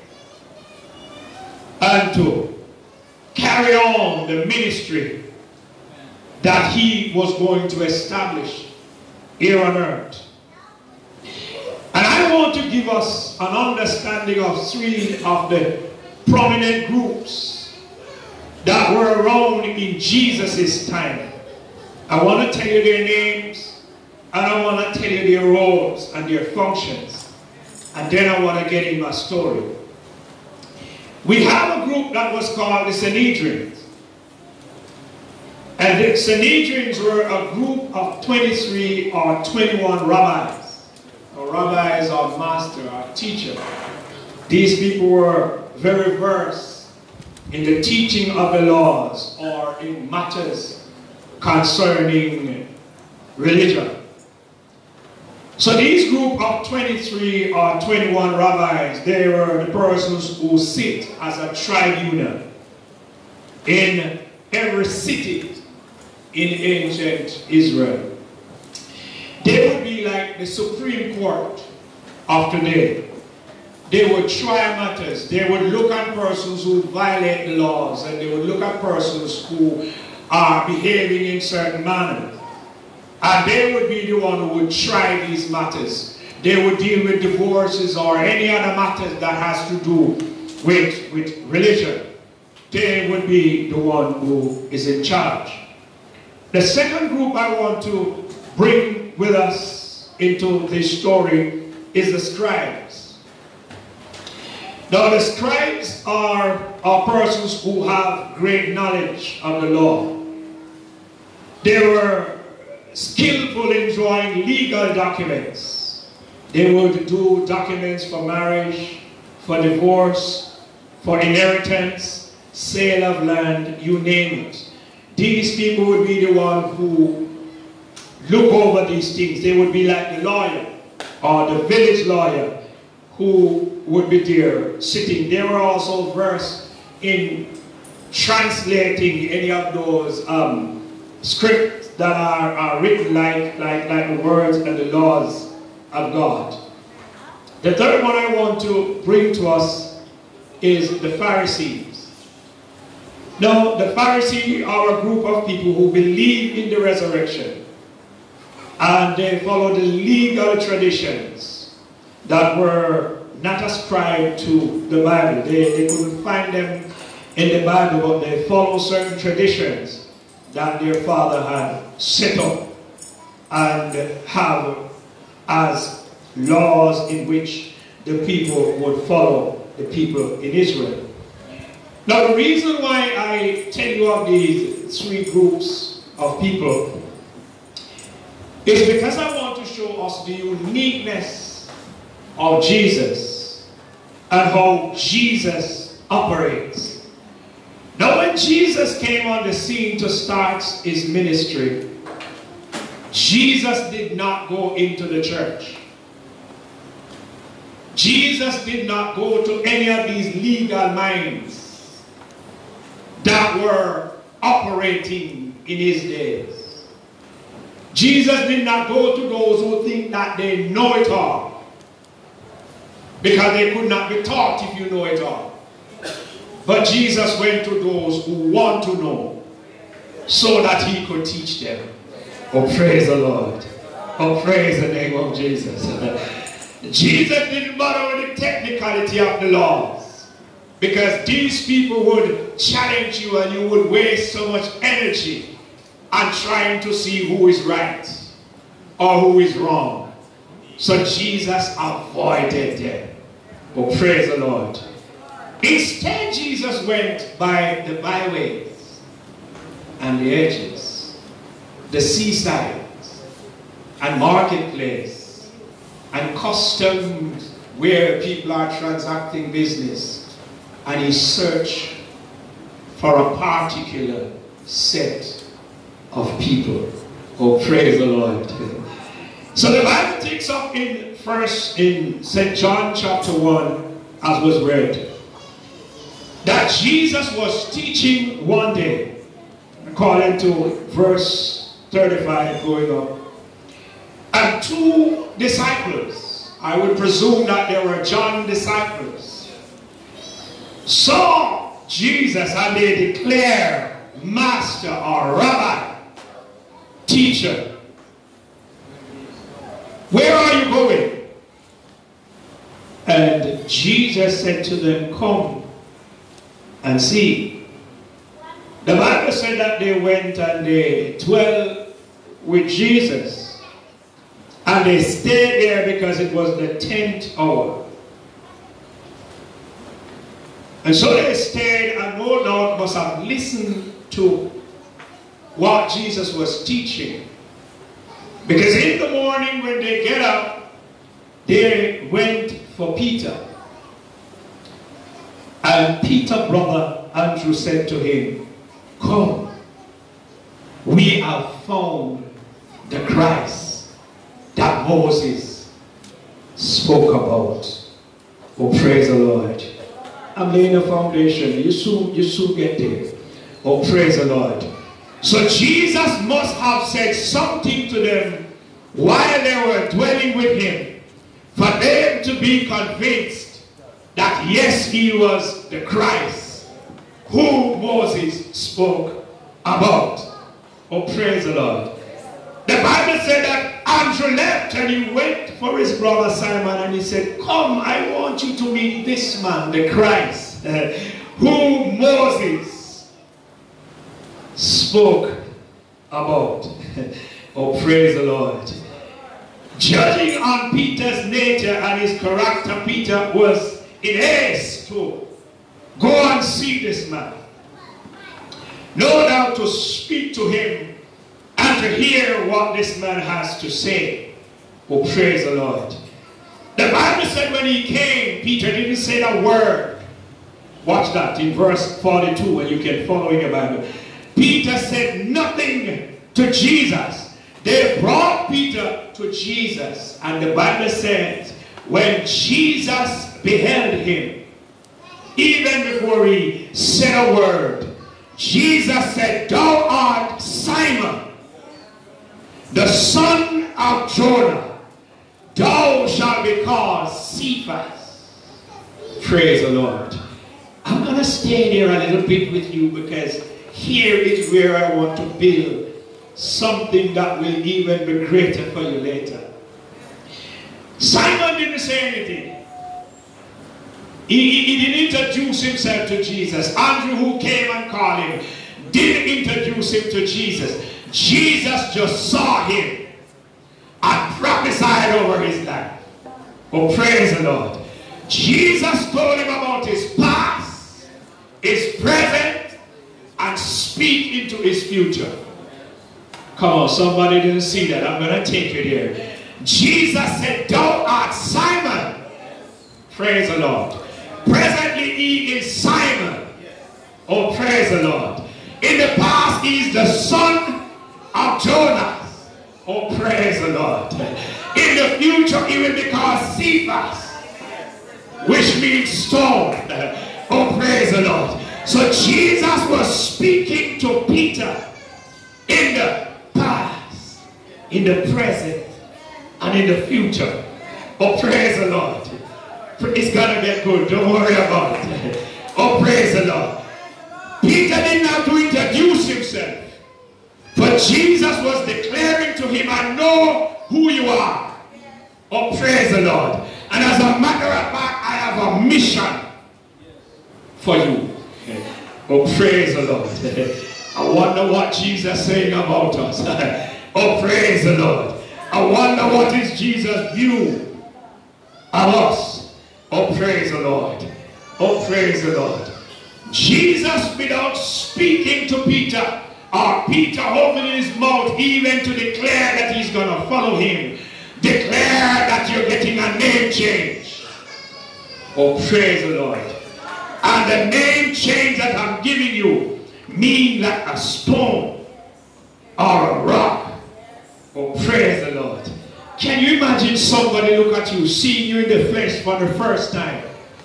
and to carry on the ministry that he was going to establish here on earth. And I want to give us an understanding of three of the prominent groups that were around in Jesus' time. I want to tell you their names, and I want to tell you their roles and their functions. And then I want to get in my story. We have a group that was called the Sanhedrin. And the Sanhedrins were a group of twenty-three or twenty-one rabbis. Or rabbis or master or teacher. These people were very versed in the teaching of the laws or in matters concerning religion. So these group of twenty-three or twenty-one rabbis, they were the persons who sit as a tribunal in every city in ancient Israel. They would be like the Supreme Court of today. They would try matters. They would look at persons who violate the laws, and they would look at persons who are behaving in certain manners. And they would be the one who would try these matters. They would deal with divorces or any other matters that has to do with, with religion. They would be the one who is in charge. The second group I want to bring with us into this story is the scribes. Now the scribes are, are persons who have great knowledge of the law. They were skillful in drawing legal documents. They would do documents for marriage, for divorce, for inheritance, sale of land, you name it. These people would be the one who look over these things. They would be like the lawyer or the village lawyer who would be there sitting. They were also versed in translating any of those um, scripts that are, are written like, like, like the words and the laws of God. The third one I want to bring to us is the Pharisees. Now, the Pharisees are a group of people who believe in the resurrection, and they follow the legal traditions that were not ascribed to the Bible. They, they couldn't find them in the Bible, but they follow certain traditions that their father had set up and have as laws in which the people would follow, the people in Israel. Now the reason why I tell you of these three groups of people is because I want to show us the uniqueness of Jesus and how Jesus operates. Now when Jesus came on the scene to start his ministry, Jesus did not go into the church. Jesus did not go to any of these legal minds that were operating in his days. Jesus did not go to those who think that they know it all, because they could not be taught if you know it all. But Jesus went to those who want to know, so that he could teach them. Oh, praise the Lord. Oh, praise the name of Jesus. Jesus didn't bother with the technicality of the laws, because these people would challenge you and you would waste so much energy on trying to see who is right or who is wrong. So Jesus avoided them. Oh, praise the Lord. Instead, Jesus went by the byways and the edges, the seasides and marketplace and customs where people are transacting business, and he searched for a particular set of people. Oh, praise the Lord. So the Bible takes up in first in Saint John chapter one, as was read, that Jesus was teaching one day, according to verse thirty-five going up, and two disciples, I would presume that they were John's disciples, saw Jesus and they declared, Master or Rabbi, Teacher, where are you going? And Jesus said to them, come and see. The Bible said that they went and they dwelt with Jesus, and they stayed there because it was the tenth hour. And so they stayed, and no doubt must have listened to what Jesus was teaching, because in the morning when they get up, they went for Peter. And Peter's brother Andrew said to him, "Come, we have found the Christ that Moses spoke about." Oh, praise the Lord. I'm laying a foundation. You soon, you soon get there. Oh, praise the Lord. So Jesus must have said something to them while they were dwelling with him, for them to be convinced that yes, he was the Christ who Moses spoke about. Oh, praise the Lord. The Bible said that Andrew left and he went for his brother Simon and he said, "Come, I want you to meet this man, the Christ, uh, who Moses spoke about." Oh, praise the Lord. Judging on Peter's nature and his character, Peter was in haste to go and see this man. No doubt to speak to him and to hear what this man has to say. Oh, praise the Lord. The Bible said when he came, Peter didn't say a word. Watch that in verse forty-two when you can follow in your Bible. Peter said nothing to Jesus. They brought Peter to Jesus, and the Bible says when Jesus beheld him, even before he said a word, Jesus said, "Thou art Simon, the son of Jonah. Thou shalt be called Cephas." Praise the Lord. I'm going to stay there a little bit with you because here is where I want to build something that will even be greater for you later. Simon didn't say anything. He, he, he didn't introduce himself to Jesus. Andrew, who came and called him, didn't introduce him to Jesus. Jesus just saw him and prophesied over his life. Oh, praise the Lord. Jesus told him about his past, his present, and speak into his future. Come on, somebody didn't see that. I'm going to take you there. Jesus said, "Thou art Simon." Praise the Lord. Presently he is Simon. Oh, praise the Lord. In the past he is the son of Jonah. Oh, praise the Lord. In the future he will be called Cephas, which means stone. Oh, praise the Lord. So Jesus was speaking to Peter in the past, in the present, and in the future. Oh, praise the Lord. It's gonna get good. Don't worry about it. Oh, praise the Lord. Peter didn't have to introduce himself, but Jesus was declaring to him, "I know who you are." Oh, praise the Lord. And as a matter of fact, I have a mission for you. Oh, praise the Lord. I wonder what Jesus is saying about us. Oh, praise the Lord. I wonder what is Jesus' view of us. Oh, praise the Lord. Oh, praise the Lord. Jesus, without speaking to Peter, or Peter opening his mouth even to declare that he's going to follow him, declare that you're getting a name change. Oh, praise the Lord. And the name change that I'm giving you mean like a stone or a rock. Oh, praise the Lord. Can you imagine somebody look at you, seeing you in the flesh for the first time,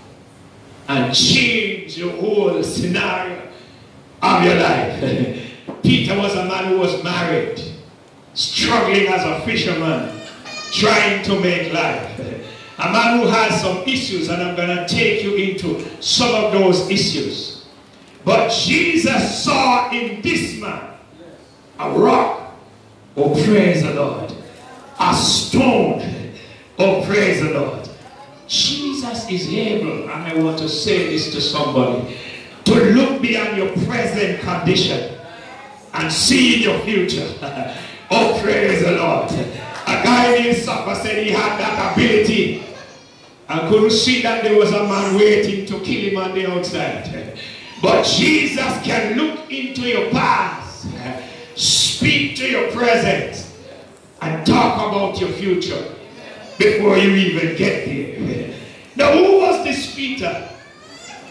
and change your whole scenario of your life? Peter was a man who was married, struggling as a fisherman, trying to make life. A man who has some issues, and I'm going to take you into some of those issues. But Jesus saw in this man a rock. Oh, praise the Lord. A stone. Oh, praise the Lord. Jesus is able, and I want to say this to somebody, to look beyond your present condition and see in your future. Oh, praise the Lord. A guy named Supper said he had that ability and couldn't see that there was a man waiting to kill him on the outside. But Jesus can look into your past, speak to your present, and talk about your future before you even get there. Now, who was this Peter?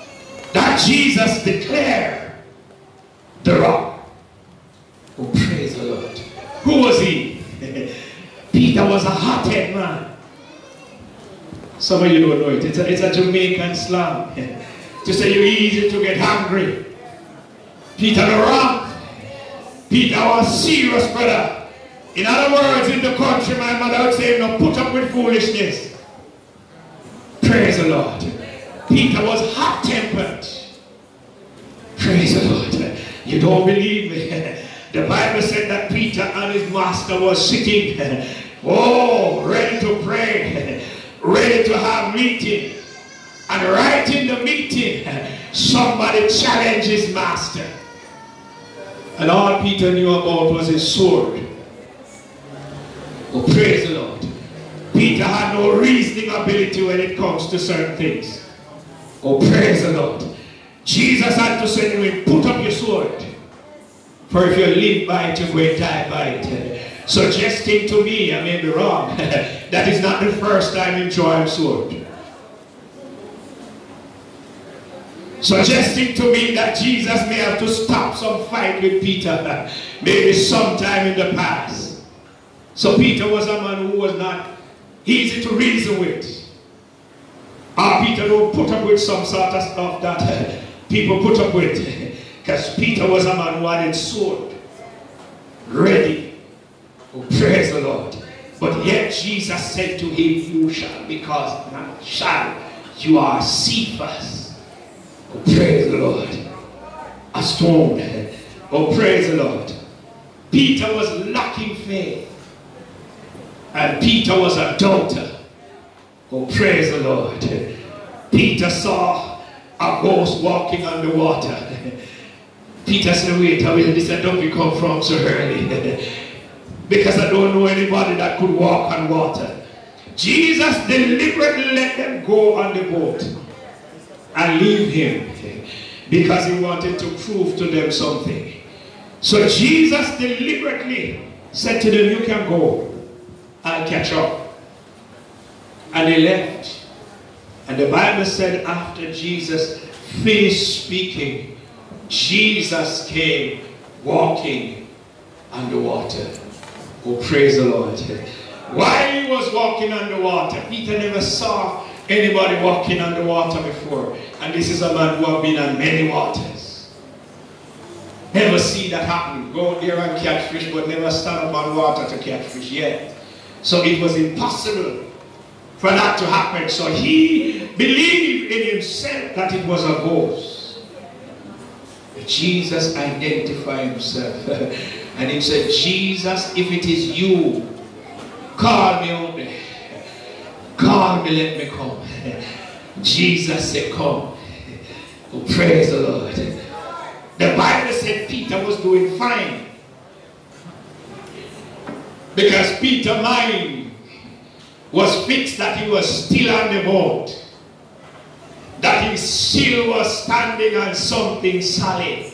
that Jesus declared the rock. Oh, praise the Lord. Who was he? Peter was a hot-headed man. Some of you don't know it. It's a, it's a Jamaican slang to say you're easy to get hungry. Peter the rock. Peter was serious, brother. In other words, in the country, my mother would say, no, put up with foolishness. Praise the Lord. Peter was hot-tempered. Praise the Lord. You don't believe me? The Bible said that Peter and his master was sitting, oh, ready to pray, ready to have meeting. And right in the meeting, somebody challenged his master. And all Peter knew about was his sword. Oh, praise the Lord. Peter had no reasoning ability when it comes to certain things. Oh, praise the Lord. Jesus had to say to him, put up your sword. For if you live by it, you will die by it. Suggesting to me, I may be wrong, that is not the first time in Joel's sword. Suggesting to me that Jesus may have to stop some fight with Peter, maybe sometime in the past. So Peter was a man who was not easy to reason with. Or Peter don't put up with some sort of stuff that people put up with. Because Peter was a man who had his sword ready. Oh, praise the Lord. But yet Jesus said to him, you shall, because not shall, you are Cephas. Oh, praise the Lord. A stone. Oh, praise the Lord. Peter was lacking faith. And Peter was a doubter. Oh, praise the Lord. Peter saw a ghost walking on the water. Peter said, wait, where did this donkey come from so early? Because I don't know anybody that could walk on water. Jesus deliberately let them go on the boat and leave him because he wanted to prove to them something. So Jesus deliberately said to them, you can go, I'll catch up. And they left. And the Bible said after Jesus finished speaking, Jesus came walking on the water. Oh, praise the Lord. While he was walking on the water, Peter never saw anybody walking on the water before. And this is a man who has been on many waters. Never see that happen. Go there and catch fish, but never stand up on water to catch fish yet. So it was impossible for that to happen. So he believed in himself that it was a ghost. Jesus identified himself. And he said, Jesus, if it is you, call me out there. Call me, let me come. Jesus said, come. Oh, praise the Lord. The Bible said Peter was doing fine. Because Peter's mind was fixed that he was still on the boat. That he still was standing on something solid.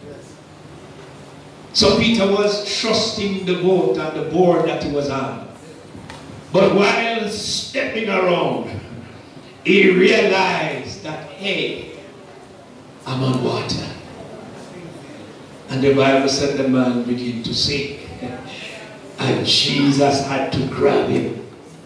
So Peter was trusting the boat and the board that he was on. But while stepping around, he realized that, hey, I'm on water. And the Bible said the man began to sink. And Jesus had to grab him,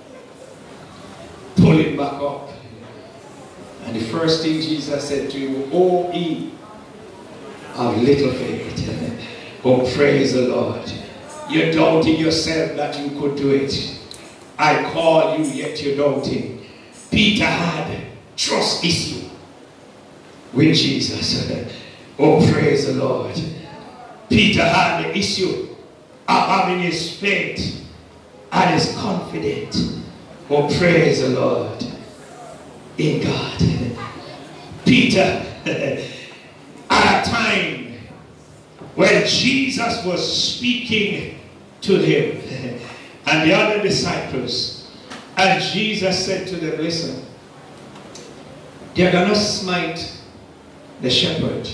pull him back up. And the first thing Jesus said to him, oh, ye of little faith. Oh, praise the Lord. You're doubting yourself that you could do it. I call you, yet you're doubting. Peter had trust issue with Jesus. Oh, praise the Lord. Peter had the issue of having his faith and his confidence. Oh, praise the Lord. In God. Peter, at a time when Jesus was speaking to him and the other disciples, and Jesus said to them, listen, they're going to smite the shepherd,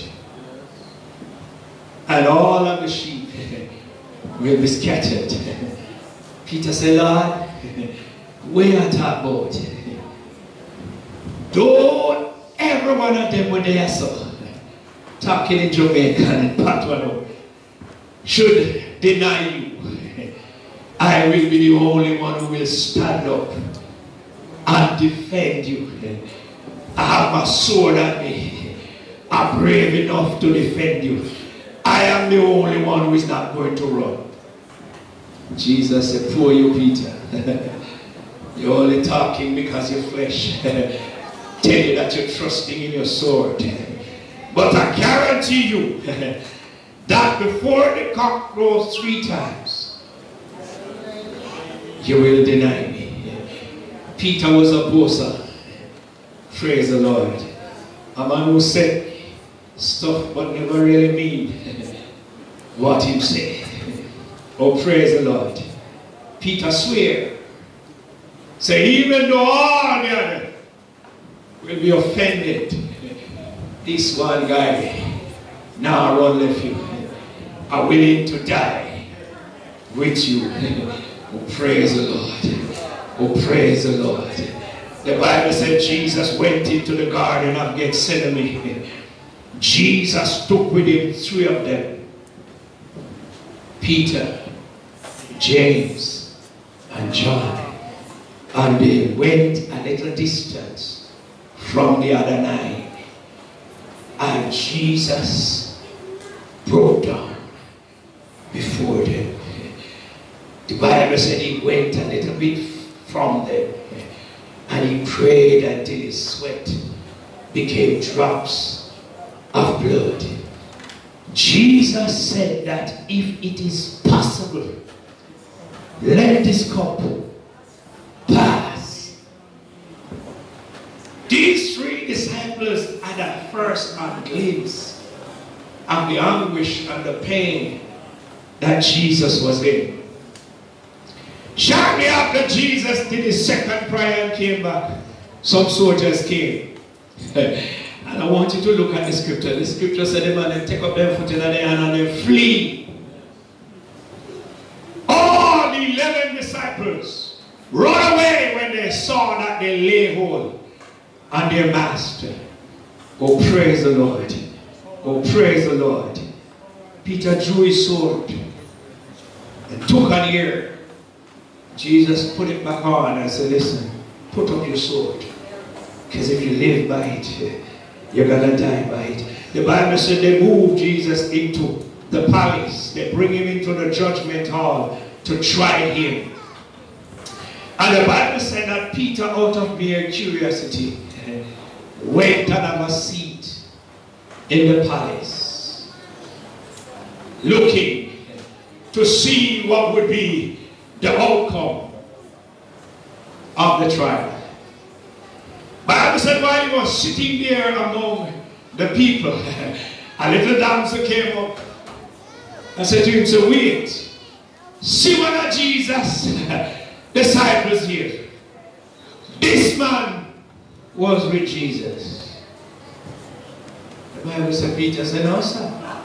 and all of the sheep will be scattered. Peter said, Lord, we are talking about, don't every one of them were there, so talking in Jamaican and Patois should deny you. I will be the only one who will stand up and defend you. I have my sword at me. I'm brave enough to defend you. I am the only one who is not going to run. Jesus said, poor you, Peter. You're only talking because your flesh tell you that you're trusting in your sword. But I guarantee you that before the cock crows three times, you will deny me. Peter was a boaster. Praise the Lord. A man who said stuff but never really mean what he said. Oh, praise the Lord. Peter swear. Say, even though all the other will be offended, this one guy now run left you are willing to die with you. Oh, praise the Lord. Oh, praise the Lord. The Bible said Jesus went into the garden of Gethsemane. Jesus took with him three of them. Peter, James, and John. And they went a little distance from the other nine. And Jesus broke down before them. The Bible said he went a little bit from them and he prayed until his sweat became drops of blood. Jesus said that if it is possible, let this cup pass. These three disciples had a first-hand glimpse of the anguish and the pain that Jesus was in. Shortly after Jesus did his second prayer and came back, some soldiers came. And I want you to look at the scripture. The scripture said the man, they take up their foot in their hand and they flee. All the eleven disciples run away when they saw that they lay hold on their master. Oh, praise the Lord. Oh, praise the Lord. Peter drew his sword and took an ear. Jesus put it back on and said, listen, put up your sword. Because if you live by it, you're going to die by it. The Bible said they moved Jesus into the palace. They bring him into the judgment hall to try him. And the Bible said that Peter, out of mere curiosity, went and had a seat in the palace, looking to see what would be the outcome of the trial. Bible said while he was sitting there among the people, a little damsel came up and said to him, so wait, see one of Jesus' disciples here. This man was with Jesus. The Bible said, Peter said, no, sir.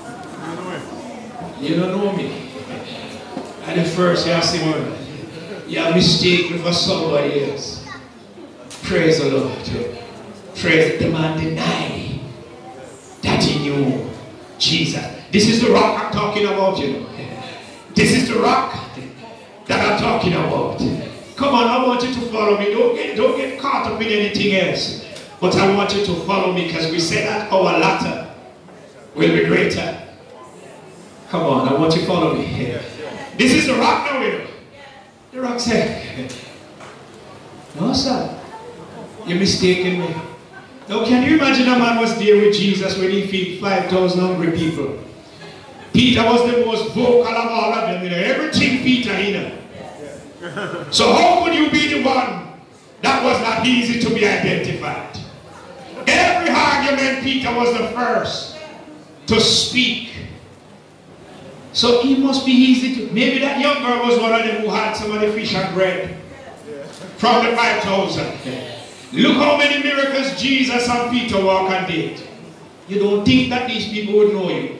You don't know me. And at first, you ask him, you are mistaken for somebody else. Praise the Lord. Praise the man denied that he knew Jesus. This is the rock I'm talking about, you know. This is the rock that I'm talking about. Come on, I want you to follow me. Don't get, don't get caught up in anything else. But I want you to follow me because we said that our latter will be greater. Come on, I want you to follow me. This is the rock now, you know. The rock said, no, sir. You're mistaken me. Now, can you imagine a man was there with Jesus when he feed five thousand hungry people? Peter was the most vocal of all of them. You know, everything Peter, you know. So how could you be the one that was not easy to be identified? Every argument, Peter was the first to speak. So he must be easy to... Maybe that young girl was one of them who had some of the fish and bread from the five thousand. Look how many miracles Jesus and Peter walk and did. You don't think that these people would know you.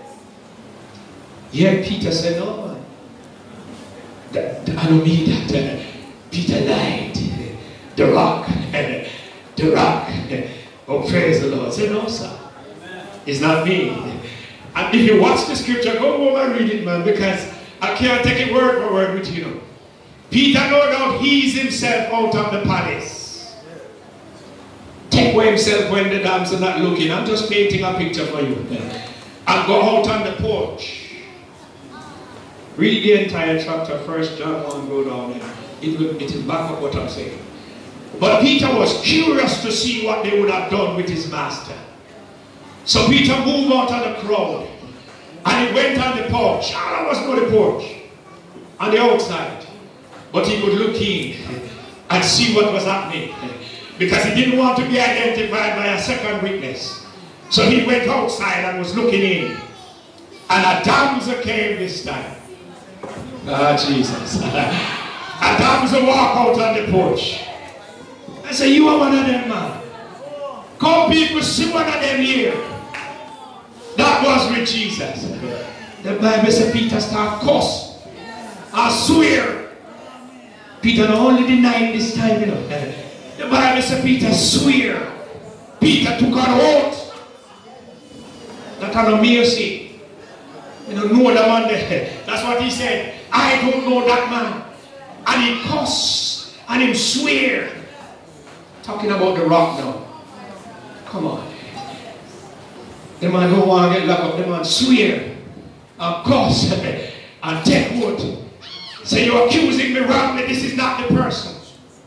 Yet Peter said, no, man. That, I don't mean that. Uh, Peter lied. The rock. The rock. Oh, Oh, praise the Lord. Say, no, sir. It's not me. And if you watch the scripture, go home and read it, man, because I can't take it word for word with you. Peter, no doubt, eased himself out of the palace. Take away himself when the dams are not looking. I'm just painting a picture for you. And go out on the porch. Read the entire chapter, First John one, go down there. It will, it will back up what I'm saying. But Peter was curious to see what they would have done with his master. So Peter moved out of the crowd. And he went on the porch. Ah, that was not the porch. On the outside. But he could look in and see what was happening. Because he didn't want to be identified by a second witness. So he went outside and was looking in. And a damsel came this time. Ah, Jesus. A damsel walked out on the porch. I said, you are one of them, man. Come people, see one of them here. That was with Jesus. The Bible said Peter started cuss. I swear. Peter not only denied this time, you know. The Bible said Peter swear. Peter took an oath. That I know mercy. You don't know the man there. That's what he said. I don't know that man. And he cussed. And he swear. Talking about the rock now. Come on. The man don't want to get locked up. The man swear. And cuss. And take oath. Say, you're accusing me wrongly. This is not the person.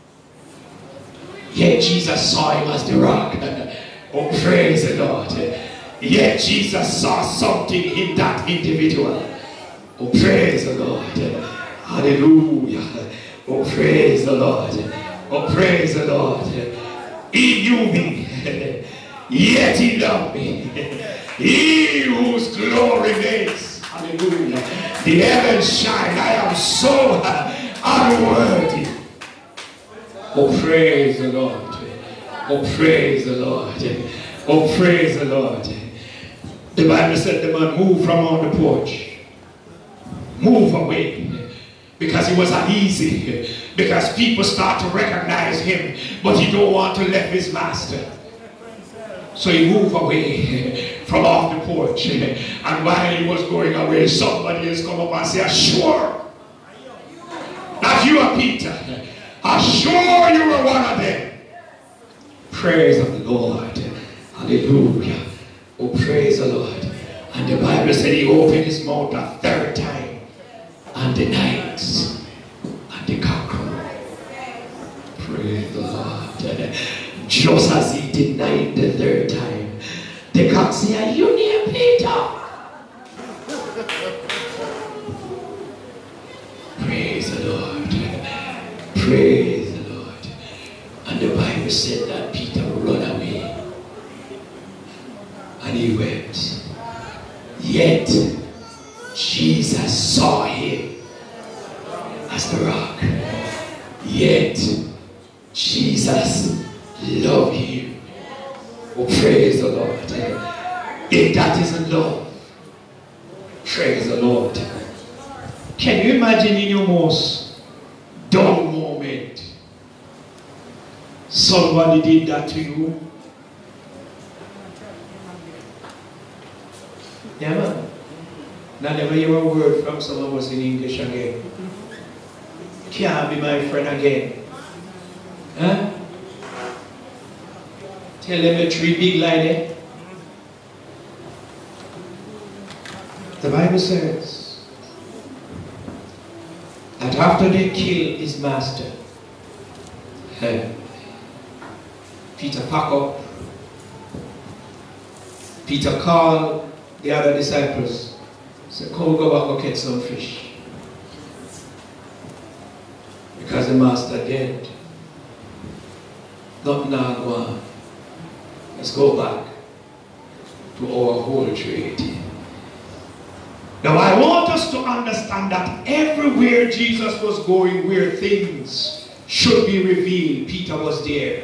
Yet Jesus saw him as the rock. Oh, praise the Lord. Yet Jesus saw something in that individual. Oh, praise the Lord. Hallelujah. Oh, praise the Lord. Oh, praise the Lord. He knew me. Yet he loved me. He whose glory makes. Hallelujah. The heavens shine. I am so unworthy. Oh, praise the Lord. Oh, praise the Lord. Oh, praise the Lord. The Bible said the man moved from on the porch. Move away. Because he was uneasy. Because people start to recognize him. But he don't want to leave his master. So he moved away from off the porch. And while he was going away, somebody else come up and say, sure. That you are Peter. I'm sure you were one of them. Praise of the Lord. Hallelujah. Oh, praise the Lord. And the Bible said he opened his mouth a third time. And the nights. And the cock crowed. Praise the Lord. Just as he denied the third time, the cock said, are you near Peter? Praise the Lord. Praise the Lord. And the Bible said that Peter ran away. And he wept. Yet Jesus saw him as the rock. Yet Jesus loved him. Oh, praise the Lord. If that isn't love, praise the Lord. Can you imagine in your most down moment, somebody did that to you? Yeah, man. Now never hear a word from some of us in English again. Can't be my friend again. Huh? Tell them a three big lie there. The Bible says that after they killed his master, hey, Peter packed up. Peter called the other disciples. Said, come go back and catch some fish. Because the master dead. Nothing now go on. Let's go back to our whole trade. Now I want us to understand that everywhere Jesus was going, where things should be revealed, Peter was there.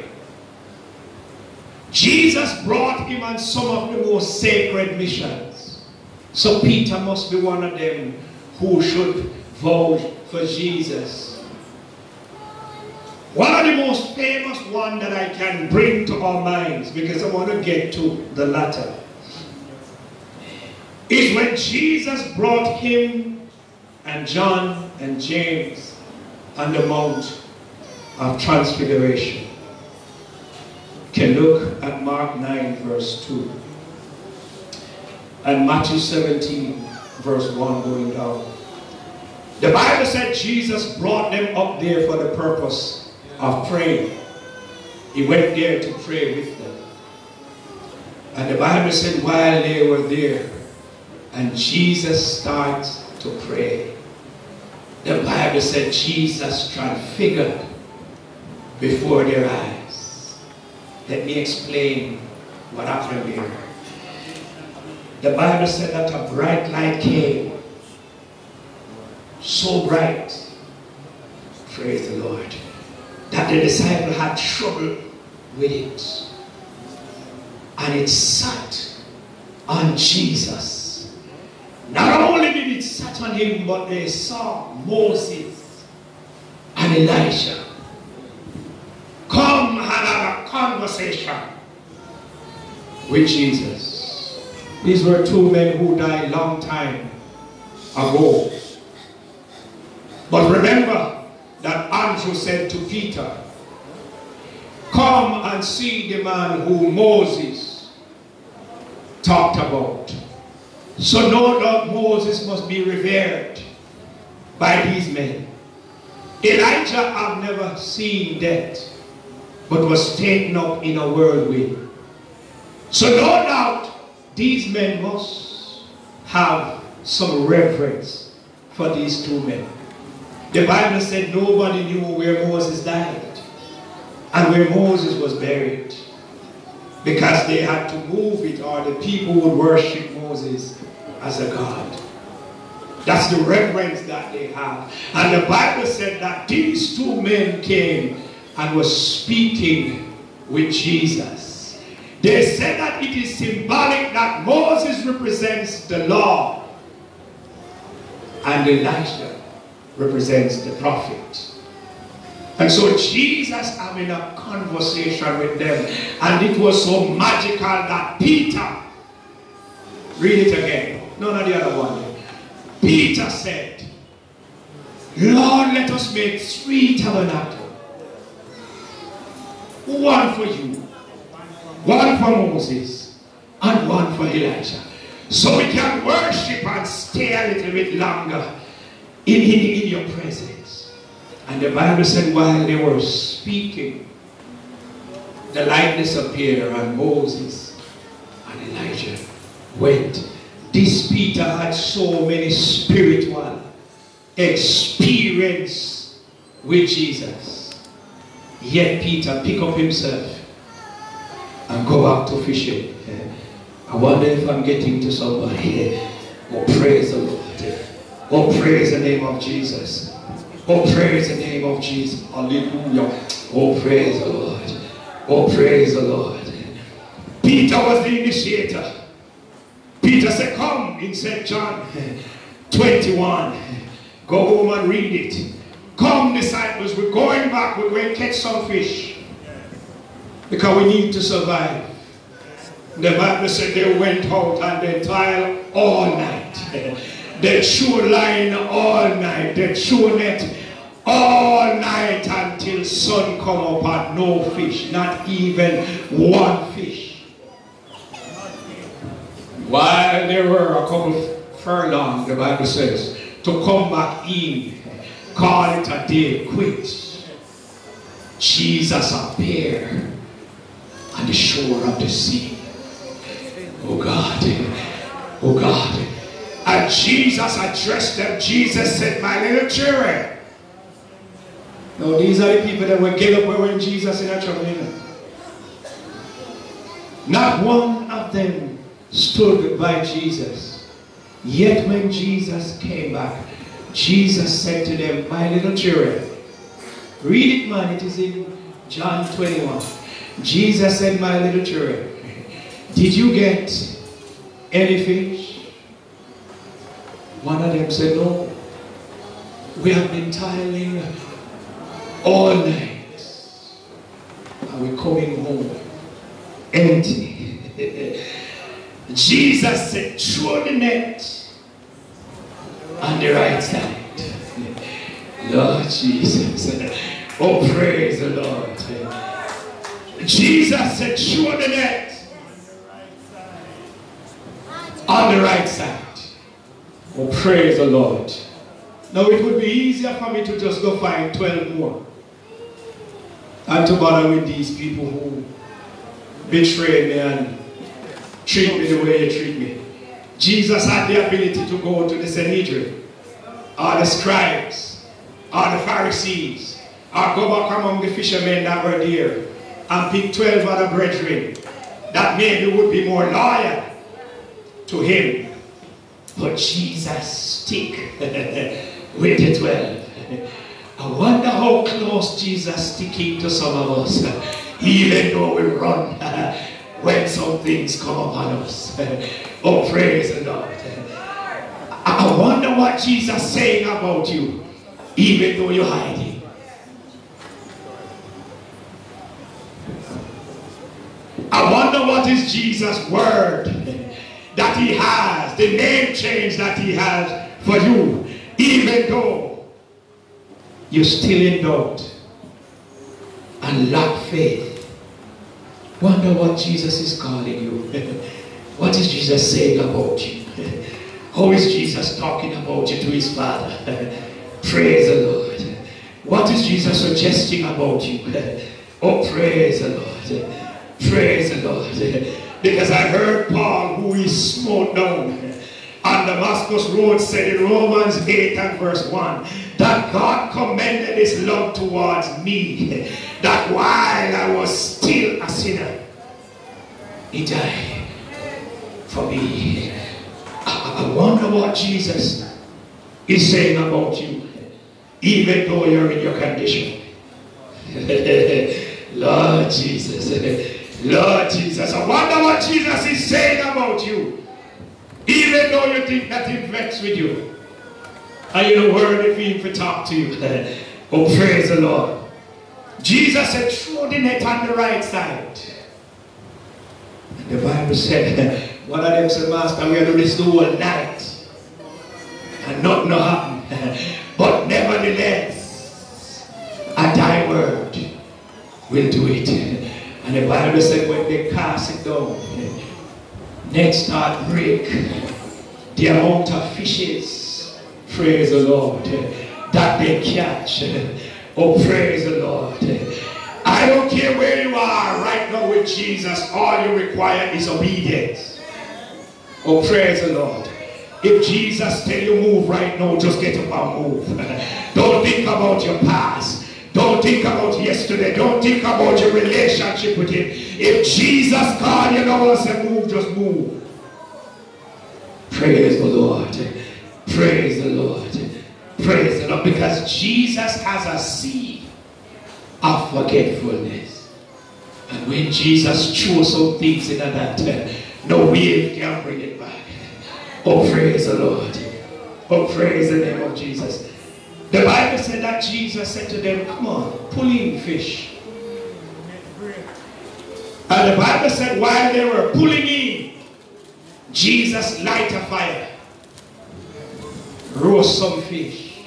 Jesus brought him on some of the most sacred missions. So Peter must be one of them who should vote for Jesus. One of the most famous one that I can bring to our minds, because I want to get to the latter, is when Jesus brought him and John and James on the Mount of Transfiguration. You can look at Mark nine verse two and Matthew seventeen verse one going down. The Bible said Jesus brought them up there for the purpose of praying. He went there to pray with them. And the Bible said while they were there and Jesus starts to pray, the Bible said Jesus transfigured before their eyes. Let me explain what happened here. The Bible said that a bright light came, so bright, praise the Lord, that the disciple had trouble with it. And it sat on Jesus. Not only did it sat on him, but they saw Moses and Elijah come and have a conversation with Jesus. These were two men who died a long time ago. But remember that Andrew said to Peter, come and see the man who Moses talked about. So no doubt Moses must be revered by these men. Elijah I've never seen death, but was taken up in a whirlwind. So no doubt these men must have some reverence for these two men. The Bible said nobody knew where Moses died and where Moses was buried, because they had to move it or the people would worship Moses as a god. That's the reverence that they have. And the Bible said that these two men came and were speaking with Jesus. They said that it is symbolic that Moses represents the law and Elijah represents the prophet. And so Jesus having a conversation with them, and it was so magical that Peter, read it again, no, not the other one. Peter said, Lord, let us make three tabernacles. One for you, one for Moses, and one for Elijah. So we can worship and stay a little bit longer in, in, in your presence. And the Bible said while they were speaking, the likeness appeared, and Moses and Elijah went. This Peter had so many spiritual experience with Jesus. Yet Peter pick up himself and go back to fishing. I wonder if I'm getting to somebody here. Oh, praise the Lord. Oh, praise the name of Jesus. Oh, praise the name of Jesus. Hallelujah. Oh, praise the Lord. Oh, praise the Lord. Peter was the initiator. Peter said, come in Saint John twenty-one. Go home and read it. Come, disciples, we're going back. We're going to catch some fish, because we need to survive. The Bible said they went out and they toiled all night. They threw line all night. They threw net all night until sun come up and no fish. Not even one fish. While there were a couple furlongs, the Bible says, to come back in, call it a day, quit. Jesus appeared on the shore of the sea. Oh God, oh God. And Jesus addressed them. Jesus said, my little children. Now these are the people that were get up when Jesus in a trouble. Not one of them stood by Jesus. Yet when Jesus came back, Jesus said to them, my little children. Read it, man. It is in John twenty-one. Jesus said, my little children, did you get any fish? One of them said, no. We have been toiling all night. and we're coming home empty. Jesus said, throw the net on the right side. Lord Jesus. Oh, praise the Lord. Jesus said, throw the net on the right side. Oh, praise the Lord. Now it would be easier for me to just go find twelve more and to bother with these people who betray me and treat me the way you treat me. Jesus had the ability to go to the Sanhedrin, or the scribes, or the Pharisees, or go back among the fishermen that were there and pick twelve other brethren that maybe would be more loyal to him. But Jesus stick with the twelve. I wonder how close Jesus sticking to some of us, even though we run when some things come upon us. Oh, praise the Lord. I wonder what Jesus is saying about you, even though you're hiding. I wonder what is Jesus' word that he has, the name change that he has for you, even though you're still in doubt and lack faith. Wonder what Jesus is calling you. What is Jesus saying about you? How is Jesus talking about you to his Father? Praise the Lord. What is Jesus suggesting about you? Oh, praise the Lord. Praise the Lord. Because I heard Paul, who is smote down on Damascus Road, said in Romans eight and verse one, that God commended his love towards me, that while I was still a sinner, he died for me. I wonder what Jesus is saying about you, even though you're in your condition. Lord Jesus. Lord Jesus, I wonder what Jesus is saying about you, even though you think that he vexed with you. And you know worthy for him to talk to you. Oh, praise the Lord. Jesus said, throw the net on the right side. And the Bible said, one of them said, Master, we are doing this the whole night, and nothing will happen. But nevertheless, a thy word will do it. And the Bible said when they cast it down, nets start break. The amount of fishes, praise the Lord, that they catch. Oh, praise the Lord. I don't care where you are right now with Jesus, all you require is obedience. Oh, praise the Lord. If Jesus tell you move right now, just get up and move. Don't think about your past. Don't think about yesterday. Don't think about your relationship with him. If Jesus called you now and said move, just move. Praise the Lord. Praise the Lord. Praise the Lord. Because Jesus has a seed of forgetfulness. And when Jesus chose some things in that, no wave can bring it back. Oh, praise the Lord. Oh, praise the name of Jesus. The Bible said that Jesus said to them, come on, pull in fish. And the Bible said while they were pulling in, Jesus light a fire, roast some fish.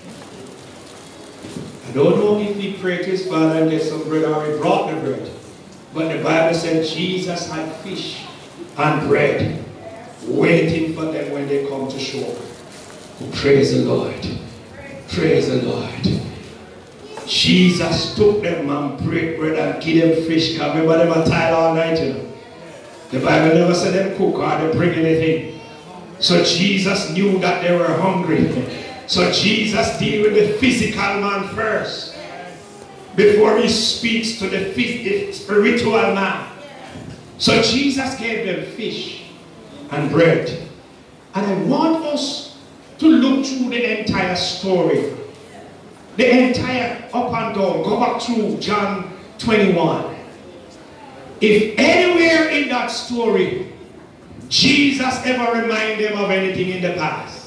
I don't know if he prayed to his Father and get some bread or he brought the bread. But the Bible said Jesus had fish and bread waiting for them when they come to shore. Praise the Lord. Praise the Lord. Jesus took them and break bread and give them fish. Because remember them are tired all night, you know. The Bible never said them cook or they bring anything. So Jesus knew that they were hungry. So Jesus deal with the physical man first before he speaks to the spiritual man. So Jesus gave them fish and bread. And I want us to look through the entire story. The entire up and down. Go back through John twenty-one. If anywhere in that story Jesus ever reminded them of anything in the past.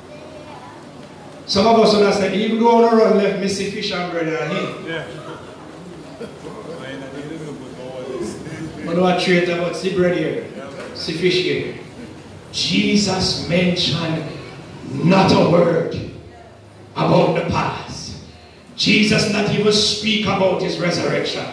Some of us would have said, even though on the run left me see fish and bread and him. Yeah. But what trait about the bread here? The fish here. Jesus mentioned not a word about the past. Jesus not even speak about his resurrection.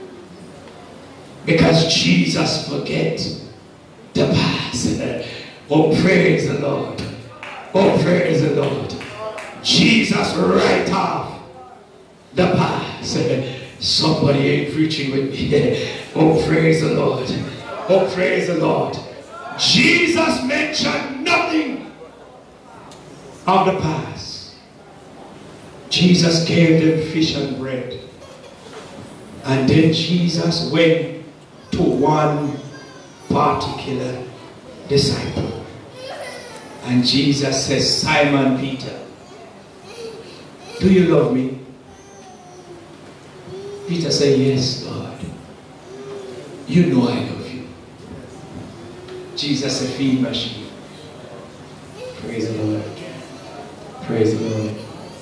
Because Jesus forget the past. Oh, praise the Lord. Oh, praise the Lord. Jesus write off the past. Somebody ain't preaching with me. Oh, praise the Lord. Oh, praise the Lord. Jesus mentioned nothing of the past. Jesus gave them fish and bread. And then Jesus went to one particular disciple. And Jesus says, Simon Peter, do you love me? Peter said, yes, Lord. You know I love you. Jesus said, feed my sheep. Praise the Lord. Praise the Lord.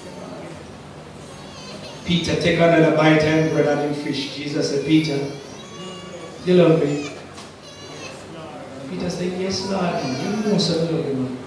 Peter, take another bite and bread and fish. Jesus said, Peter, you love me? Peter said, yes, Lord. You know so I love you, man.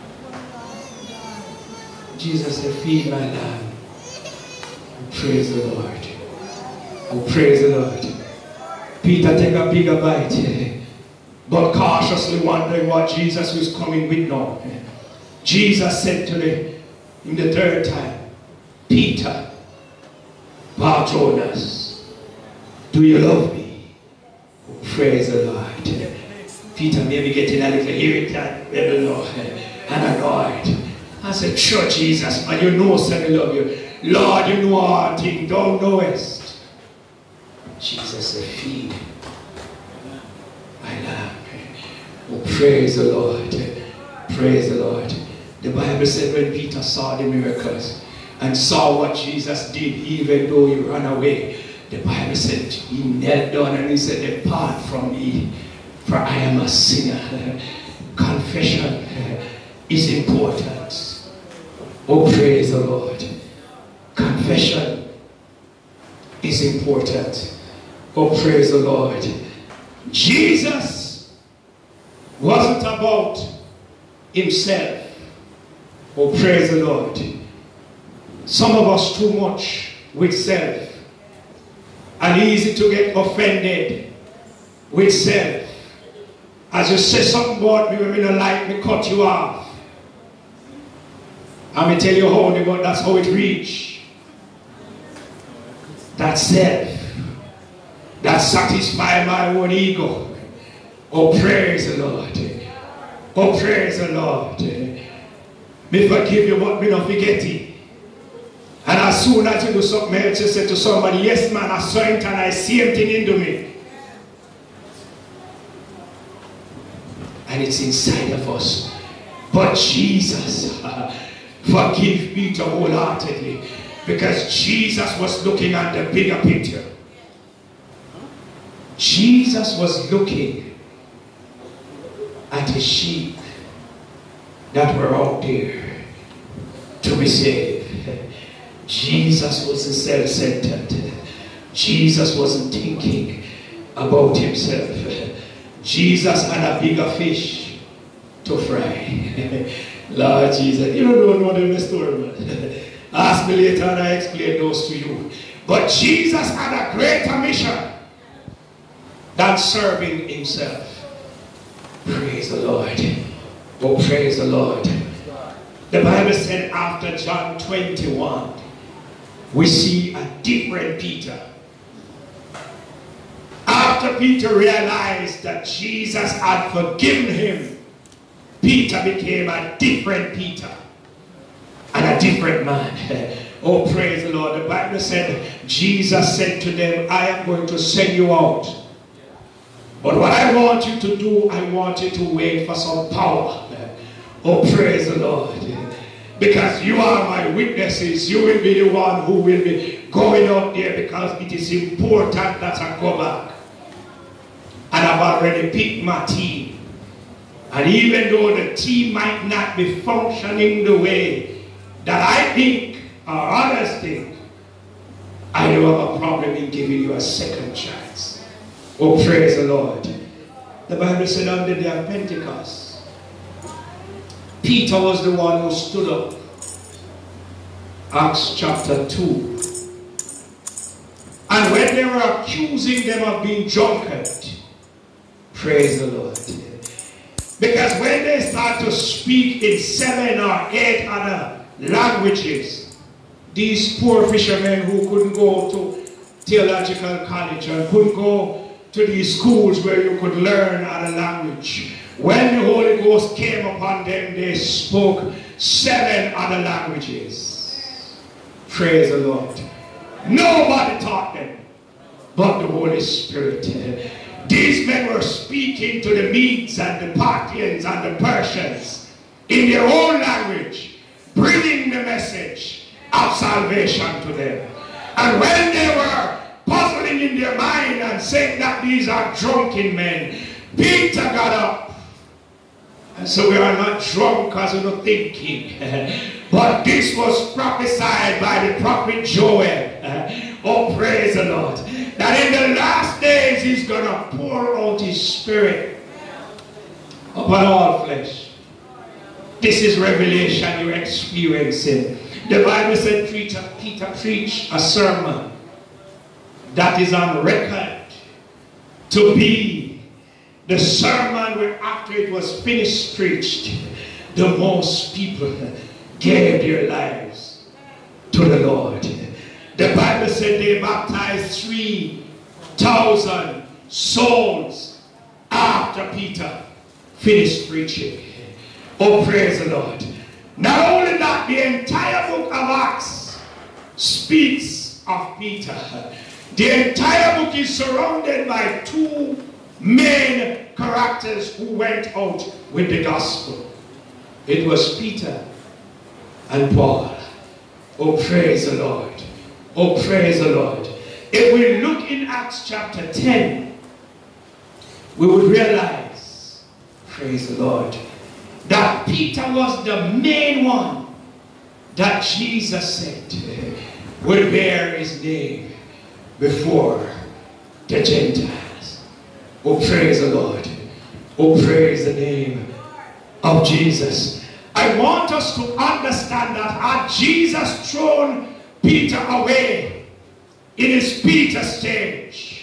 Jesus said, feed my lamb. Praise the Lord. Oh, praise the Lord. Peter take a bigger bite, but cautiously wondering what Jesus was coming with now. Jesus said to him in the third time, Peter, Barjonas, do you love me? Oh, praise the Lord. Peter maybe getting a little irritated, maybe no, and annoyed. I said, sure, Jesus, but you know, son, I love you. Lord, you know all things, thou knowest. Jesus said, feed my lamb. Oh, praise the Lord. Praise the Lord. The Bible said when Peter saw the miracles and saw what Jesus did, even though he ran away, the Bible said he knelt down and he said, depart from me, for I am a sinner. Confession is important. Oh, praise the Lord. Confession is important. Oh, praise the Lord. Jesus wasn't about himself. Oh, praise the Lord. Some of us too much with self. And easy to get offended with self. As you say something about me when you don't like me, cut you off. I'm going to tell you how, but that's how it reach. That's self. That satisfy my own ego. Oh, praise the Lord. Oh, praise the Lord. Me forgive you, but me not forget it. And as soon as you do something else, you say to somebody, yes, man, I saw it and I see everything into me. And it's inside of us. But Jesus, forgive Peter wholeheartedly, because Jesus was looking at the bigger picture. Jesus was looking at his sheep that were out there to be saved. Jesus wasn't self-centered. Jesus wasn't thinking about himself. Jesus had a bigger fish to fry. Lord Jesus, you don't know the story, man. Ask me later and I explain those to you. But Jesus had a greater mission than serving himself. Praise the Lord. Oh, praise the Lord. The Bible said after John twenty-one, we see a different Peter. After Peter realized that Jesus had forgiven him, Peter became a different Peter and a different man. Oh, praise the Lord. The Bible said, Jesus said to them, I am going to send you out. But what I want you to do, I want you to wait for some power. Oh, praise the Lord. Because you are my witnesses. You will be the one who will be going out there, because it is important that I go back. And I've already picked my team. And even though the team might not be functioning the way that I think or others think, I don't have a problem in giving you a second chance. Oh, praise the Lord. The Bible said on the day of Pentecost, Peter was the one who stood up. Acts chapter two. And when they were accusing them of being drunkard, praise the Lord. Because when they start to speak in seven or eight other languages, these poor fishermen who couldn't go to theological college and couldn't go to these schools where you could learn other language, when the Holy Ghost came upon them, they spoke seven other languages. Praise the Lord. Nobody taught them but the Holy Spirit. These men were speaking to the Medes and the Parthians and the Persians in their own language, bringing the message of salvation to them. And when they were puzzling in their mind and saying that these are drunken men, Peter got up and said, we are not drunk as we're not thinking. But this was prophesied by the prophet Joel. Oh, praise the Lord. That in the last days he's going to pour out his spirit upon all flesh. This is revelation you're experiencing. The Bible said Peter, Peter preached a sermon that is on record to be the sermon where after it was finished preached, the most people gave their lives to the Lord. The Bible said they baptized three thousand souls after Peter finished preaching. Oh, praise the Lord. Not only that, the entire book of Acts speaks of Peter. The entire book is surrounded by two main characters who went out with the gospel. It was Peter and Paul. Oh, praise the Lord. Oh, praise the Lord. If we look in Acts chapter ten, we would realize, praise the Lord, that Peter was the main one that Jesus said would bear his name before the Gentiles. Oh, praise the Lord. Oh, praise the name of Jesus. I want us to understand that had Jesus thrown Peter away in his Peter stage,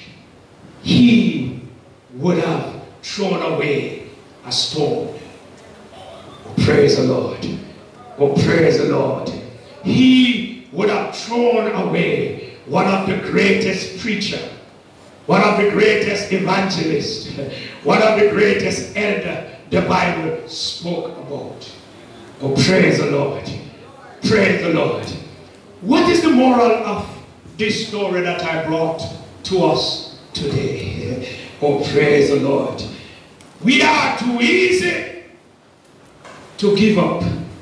he would have thrown away a stone. Oh, praise the Lord. Oh, praise the Lord. He would have thrown away one of the greatest preachers, one of the greatest evangelists, one of the greatest elder the Bible spoke about. Oh, praise the Lord. Praise the Lord. What is the moral of this story that I brought to us today? Oh, praise the Lord. We are too easy to give up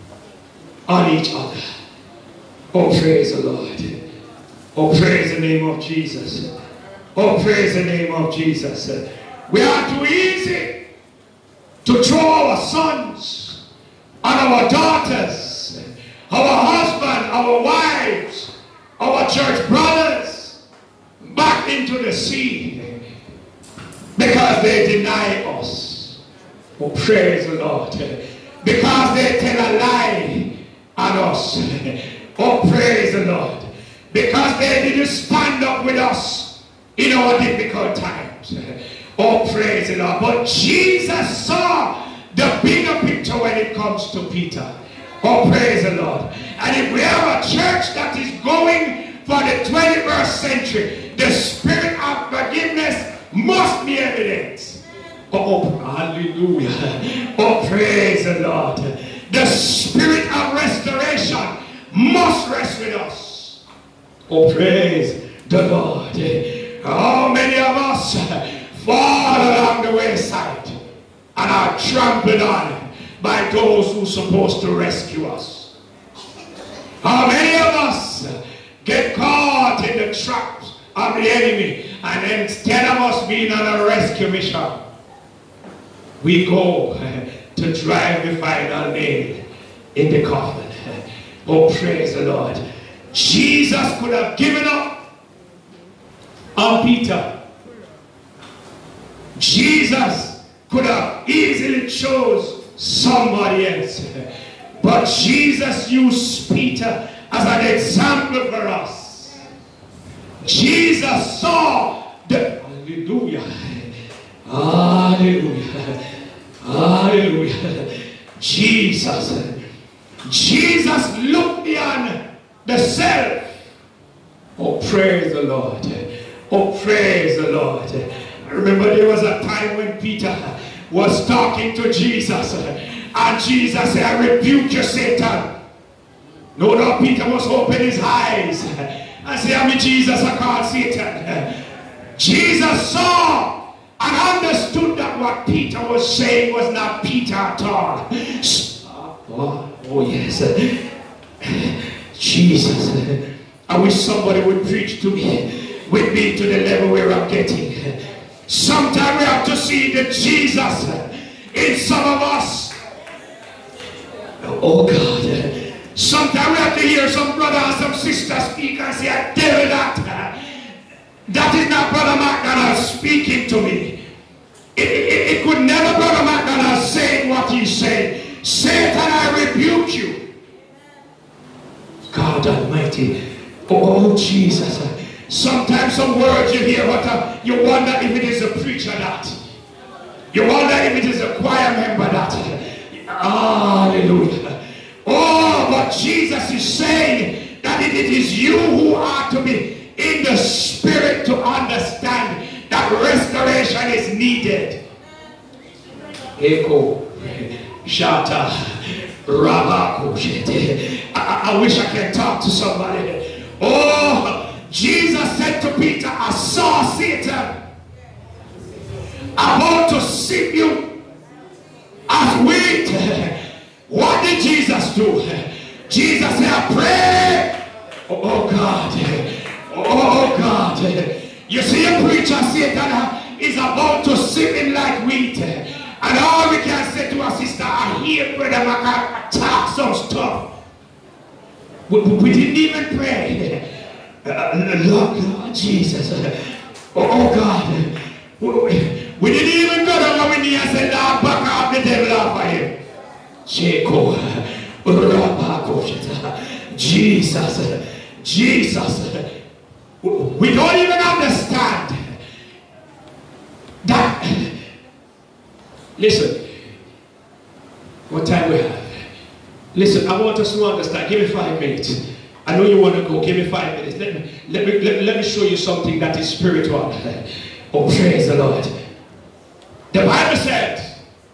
on each other. Oh, praise the Lord. Oh, praise the name of Jesus. Oh, praise the name of Jesus. We are too easy to throw our sons and our daughters, our husbands, our wives, our church brothers back into the sea because they deny us. Oh, praise the Lord. Because they tell a lie on us. Oh, praise the Lord. Because they didn't stand up with us in our difficult times. Oh, praise the Lord. But Jesus saw the bigger picture when it comes to Peter. Oh, praise the Lord. And if we have a church that is going for the twenty-first century, the spirit of forgiveness must be evident. Oh, hallelujah. Oh, praise the Lord. The spirit of restoration must rest with us. Oh, praise the Lord. How many of us fall along the wayside and are trampled on by those who are supposed to rescue us? How many of us get caught in the traps of the enemy, and instead of us being on a rescue mission, we go to drive the final nail in the coffin? Oh, praise the Lord. Jesus could have given up on Peter. Jesus could have easily chose somebody else, but Jesus used Peter as an example for us. Jesus saw the, hallelujah, hallelujah, hallelujah, Jesus, Jesus looked beyond the self. Oh, praise the Lord. Oh, praise the Lord. I remember there was a time when Peter was talking to Jesus, and Jesus said, I rebuke you, Satan. No, no, Peter must open his eyes and say, I'm Jesus, I call Satan. Jesus saw and understood that what Peter was saying was not Peter at all. Oh, oh yes. Jesus. I wish somebody would preach to me, with me to the level where I'm getting. Sometimes we have to see the Jesus in some of us. Oh God. Sometimes we have to hear some brother and some sister speak and say, I tell you that. That is not Brother McDonald speaking to me. It, it, it could never Brother McDonald say what he said. Satan, I rebuke you. God Almighty. Oh, Jesus. Sometimes some words you hear, but uh, you wonder if it is a preacher that. You wonder if it is a choir member that. Hallelujah. Oh, but Jesus is saying that it is you who are to be in the spirit to understand that restoration is needed. Echo, Shata, Rabako. I, I wish I could talk to somebody. Oh, Jesus said to Peter, I saw Satan about to sift you as wheat. What did Jesus do? Jesus said, I pray. Oh, oh God. Oh, oh God. You see a preacher, Satan is about to sift him like wheat. And all we can say to our sister, I hear Brother Maca talk some stuff. We, we didn't even pray. Uh, Lord, Lord Jesus. Oh, oh God. We, we didn't even go down our knee and say, Lord, back off the devil off of him. Jesus, Jesus. We don't even understand that. Listen, what time we have? Listen, I want us to understand. Give me five minutes. I know you want to go. Give me five minutes. Let me let me let, let me show you something that is spiritual. Oh, praise the Lord. The Bible said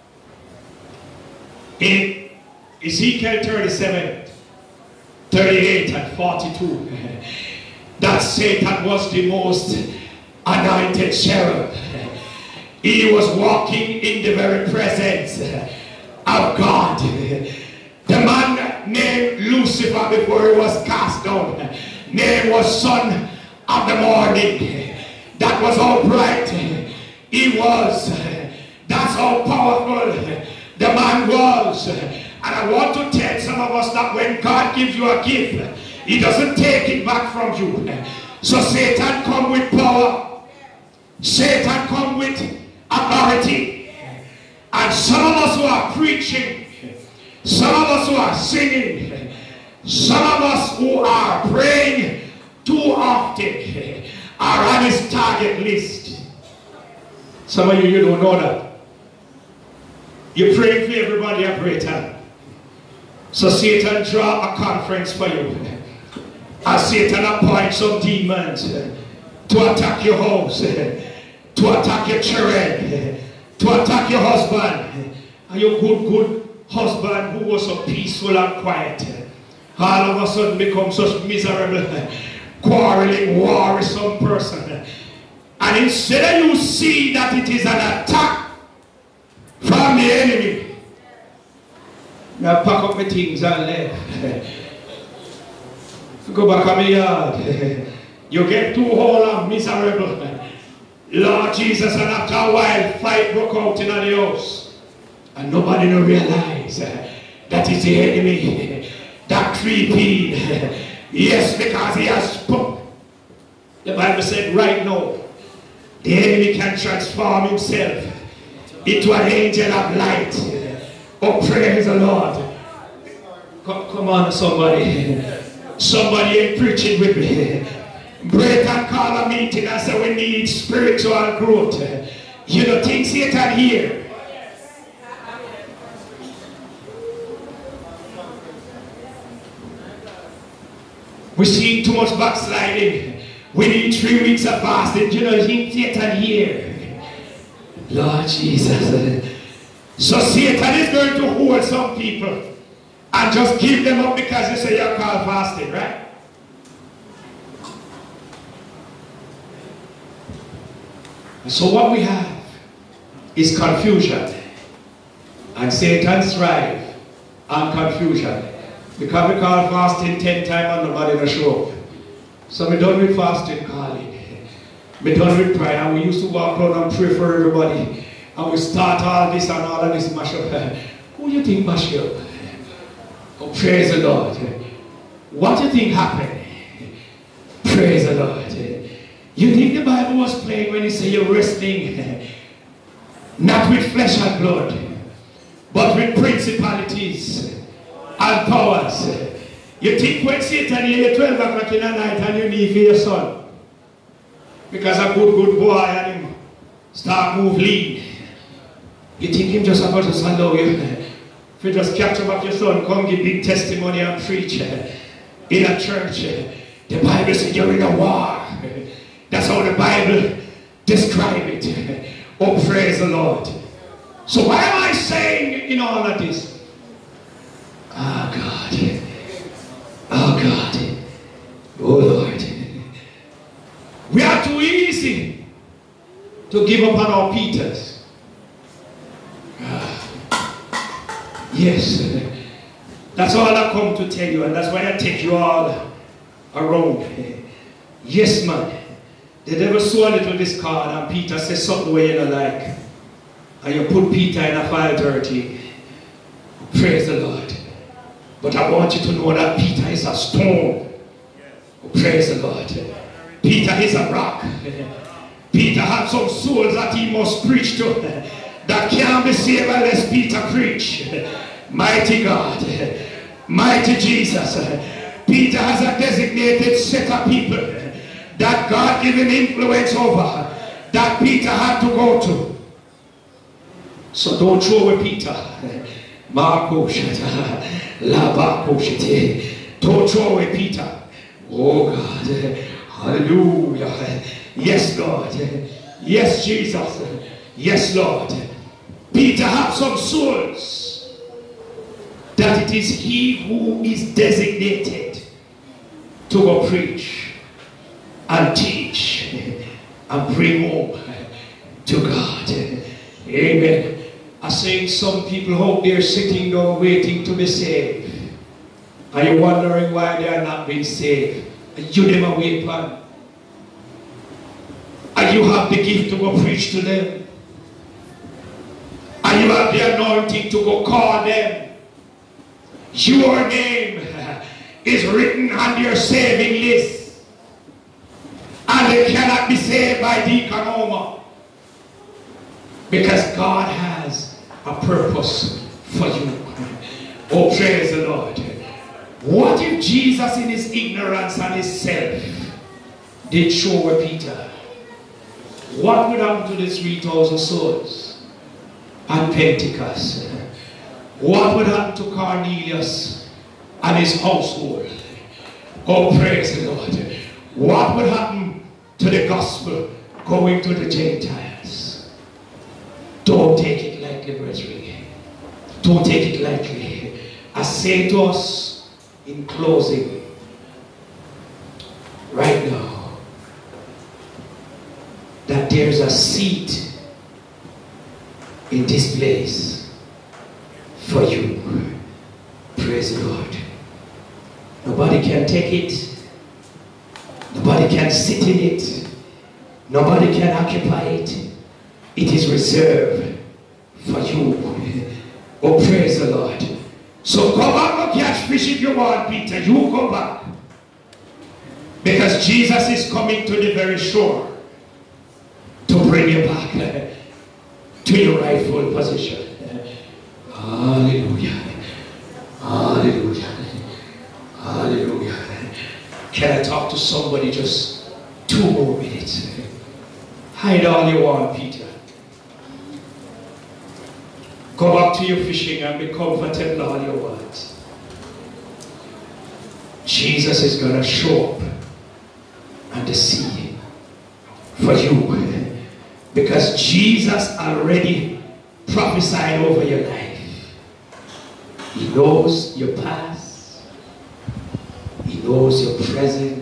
in Ezekiel thirty-seven, thirty-eight and forty-two that Satan was the most anointed cherub. He was walking in the very presence of God. The man named Lucifer, before he was cast down, name was son of the morning. That was how bright he was. That's how powerful the man was. And I want to tell some of us that when God gives you a gift, he doesn't take it back from you. So Satan come with power. Satan come with authority. And some of us who are preaching, some of us who are singing, some of us who are praying too often are on his target list. Some of you, you don't know that. You're praying for everybody at Braeton. So Satan draw a conference for you. And Satan appoint some demons to attack your house, to attack your children, to attack your husband. And your good, good husband who was so peaceful and quiet, all of a sudden become such miserable, quarreling, worrisome person. And instead of you see that it is an attack from the enemy, now pack up my things and left. Go back on my yard. You get too whole and miserable. Lord Jesus, and after a while, fight broke out in the house. And nobody don't realize that is the enemy that creeping. Yes, because he has spoke. The Bible said right now, the enemy can transform himself into an angel of light. Oh, praise the Lord. Come, come on, somebody. Somebody ain't preaching with me. Braeton called a meeting and said we need spiritual growth. You don't think Satan here? We're seeing too much backsliding. We need three weeks of fasting. You know, think Satan here? Lord Jesus. So Satan is going to hold some people and just give them up because you say you're called fasting, right? And so what we have is confusion. And Satan thrives on confusion. Because we call fasting ten times and nobody will show up. So we're done with fasting calling. We're done with prayer. And we used to walk around and pray for everybody. And we start all this and all of this mash up. Who do you think mash up? Oh, praise the Lord. What do you think happened? Praise the Lord. You think the Bible was playing when it said you're wrestling not with flesh and blood, but with principalities and powers. You think when Satan here, twelve o'clock in the night and you need for your son, because a good, good boy and him start move lean, you think him just about to allow you? If you just capture up your son, come give big testimony and preach in a church. The Bible said you're in a war. That's how the Bible describes it. Oh, praise the Lord. So why am I saying in all of this? Oh God. Oh God. Oh Lord. We are too easy to give up on our Peters. Yes. That's all I come to tell you, and that's why I take you all around. Yes, man. The devil saw a little discard and Peter said something where you don't like. And you put Peter in a five thirty. Praise the Lord. But I want you to know that Peter is a stone. Praise the Lord. Peter is a rock. Peter had some souls that he must preach to that can't be saved unless Peter preach. Mighty God. Mighty Jesus. Peter has a designated set of people that God given influence over, that Peter had to go to. So don't throw away Peter. Don't throw away Peter. Oh God. Hallelujah. Yes, Lord. Yes, Jesus. Yes, Lord. Peter had some souls that it is he who is designated to go preach and teach and bring home to God. Amen. I say some people out there sitting down waiting to be saved. Are you wondering why they are not being saved? You never wait for. And you have the gift to go preach to them. And you have the anointing to go call them. Your name is written on your saving list. And they cannot be saved by Deacon Homer. Because God has a purpose for you. Oh, praise the Lord. What if Jesus in his ignorance and his self did show with Peter? What would happen to the three thousand souls at Pentecost? What would happen to Cornelius and his household? Oh, praise the Lord. What would happen to the gospel going to the Gentiles? Don't take it lightly, brethren. Don't take it lightly. I say to us in closing, right now, that there's a seat in this place for you. Praise the Lord. Nobody can take it. Nobody can sit in it. Nobody can occupy it. It is reserved for you. Oh, praise the Lord. So go back and catch fish if you want, Peter. You go back. Because Jesus is coming to the very shore to bring you back to your rightful position. Hallelujah. Hallelujah. Hallelujah. Can I talk to somebody just two more minutes? Hide all you want, Peter. Go back to your fishing and be comfortable all you want. Jesus is going to show up on the sea for you. Because Jesus already prophesied over your life. He knows your past. He knows your present.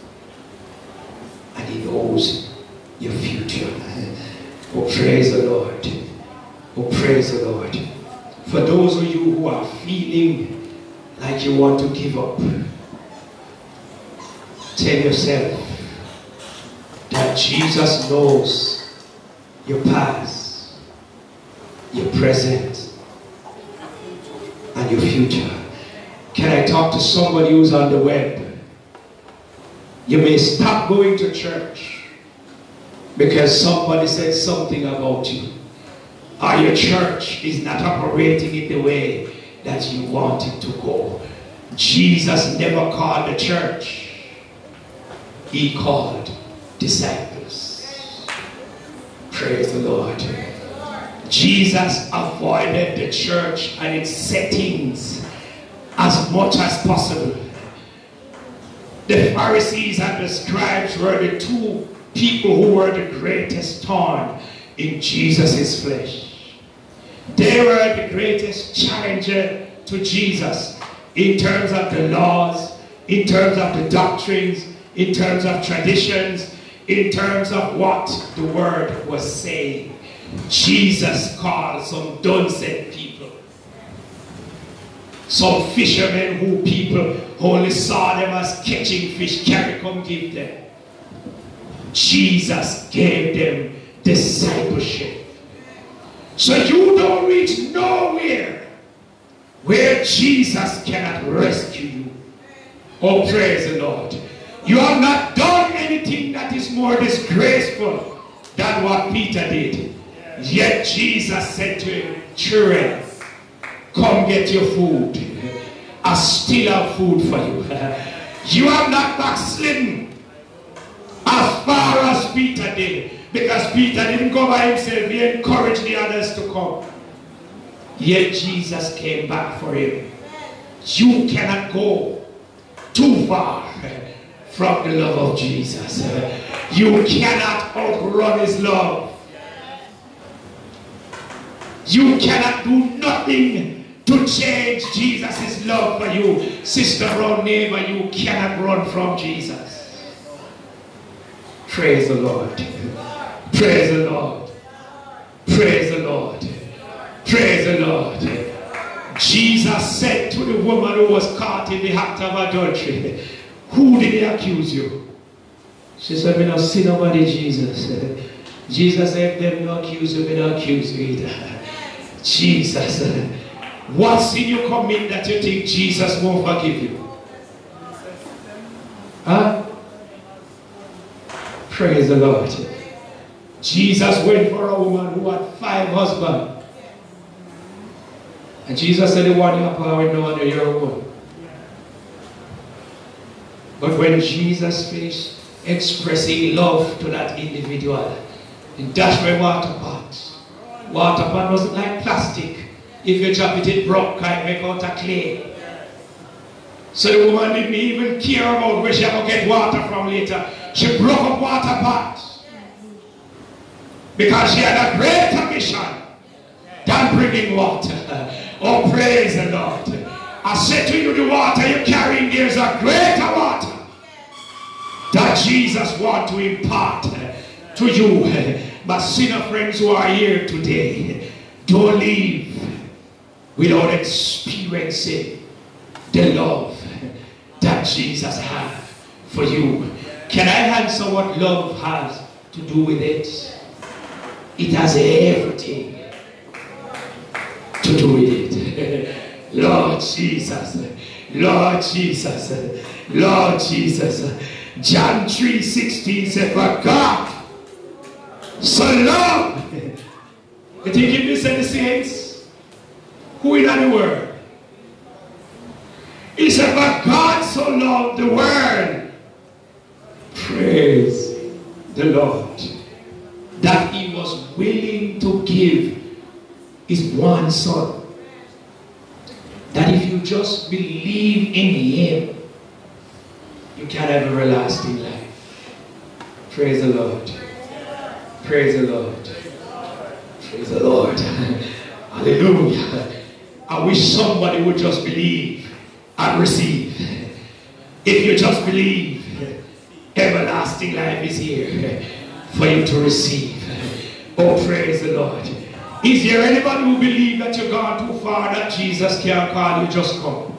And He knows your future. Oh, praise the Lord. Oh, praise the Lord. For those of you who are feeling like you want to give up, tell yourself that Jesus knows your past, your present, and your future. Can I talk to somebody who's on the web? You may stop going to church because somebody said something about you, or your church is not operating in the way that you want it to go. Jesus never called the church. He called disciples. Praise the Lord. Jesus avoided the church and its settings as much as possible. The Pharisees and the scribes were the two people who were the greatest thorn in Jesus' flesh. They were the greatest challenger to Jesus in terms of the laws, in terms of the doctrines, in terms of traditions, in terms of what the word was saying. Jesus called some done-said people, some fishermen who people only saw them as catching fish. Carry, come give them. Jesus gave them discipleship. So you don't reach nowhere where Jesus cannot rescue you. Oh, praise the Lord. You have not done anything that is more disgraceful than what Peter did. Yet Jesus said to him, children, come get your food. I still have food for you. You have not backslidden as far as Peter did. Because Peter didn't go by himself. He encouraged the others to come. Yet Jesus came back for him. You cannot go too far from the love of Jesus. You cannot outrun His love. You cannot do nothing to change Jesus' love for you. Sister or neighbor, you cannot run from Jesus. Praise the Lord. Praise the Lord. Praise the Lord. Praise the Lord. Jesus said to the woman who was caught in the act of adultery, who did he accuse you? She said, "Me not see nobody, Jesus." Jesus said, "If them not accuse you, me not accuse you either." Jesus, what sin you commit that you think Jesus won't forgive you? Huh? Praise the Lord. Jesus went for a woman who had five husbands. And Jesus said, the one you have power with no one, you're a woman. But when Jesus finished expressing love to that individual, he dashed my water pot. Water pot wasn't like plastic. If you drop it, it broke, can't make out a clay. So the woman didn't even care about where she had to get water from later. She broke up water pot. Because she had a greater mission than bringing water. Oh, praise the Lord. I said to you, the water you're carrying, there's a greater water that Jesus wants to impart to you. My sinner friends who are here today, don't leave without experiencing the love that Jesus has for you. Can I answer what love has to do with it? It has everything to do with it. Lord Jesus, Lord Jesus, Lord Jesus. John three sixteen said, for God so loved. You think if this said the saints? Who in the world? He said, but God so loved the world. Praise the Lord. That he was willing to give his one son. That if you just believe in him, you can have everlasting life. Praise the Lord. Praise the Lord. Praise the Lord. Hallelujah. I wish somebody would just believe and receive. If you just believe, everlasting life is here for you to receive. Oh, praise the Lord. Is there anybody who believes that you've gone too far that Jesus can't call you? Just come.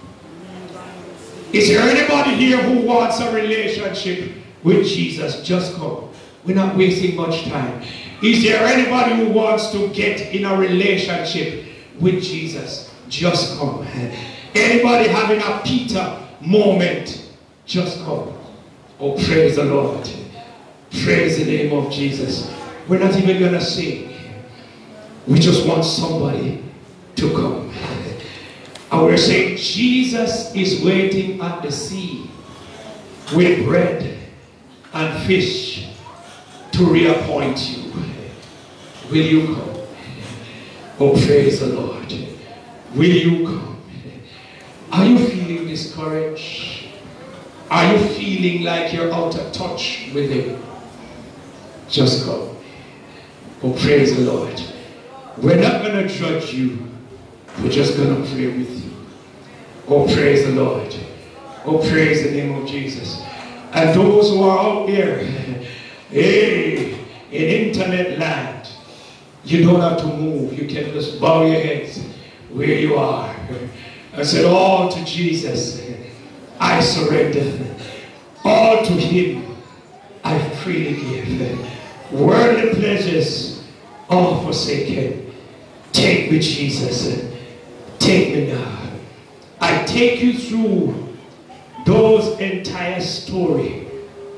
Is there anybody here who wants a relationship with Jesus? Just come. We're not wasting much time. Is there anybody who wants to get in a relationship with Jesus? Just come. Anybody having a Peter moment? Just come. Oh, praise the Lord. Praise the name of Jesus. We're not even going to sing. We just want somebody to come. And we're saying Jesus is waiting at the sea with bread and fish to reappoint you. Will you come? Oh, praise the Lord. Will you come? Are you feeling discouraged? Are you feeling like you're out of touch with him? Just come. Oh, praise the Lord. We're not going to judge you. We're just going to pray with you. Oh, praise the Lord. Oh, praise the name of Jesus. And those who are out there, hey, in internet land, you don't have to move. You can just bow your heads where you are. I said, all to Jesus I surrender. All to him I freely give. Worldly pleasures all forsaken. Take me, Jesus. Take me now. I take you through those entire story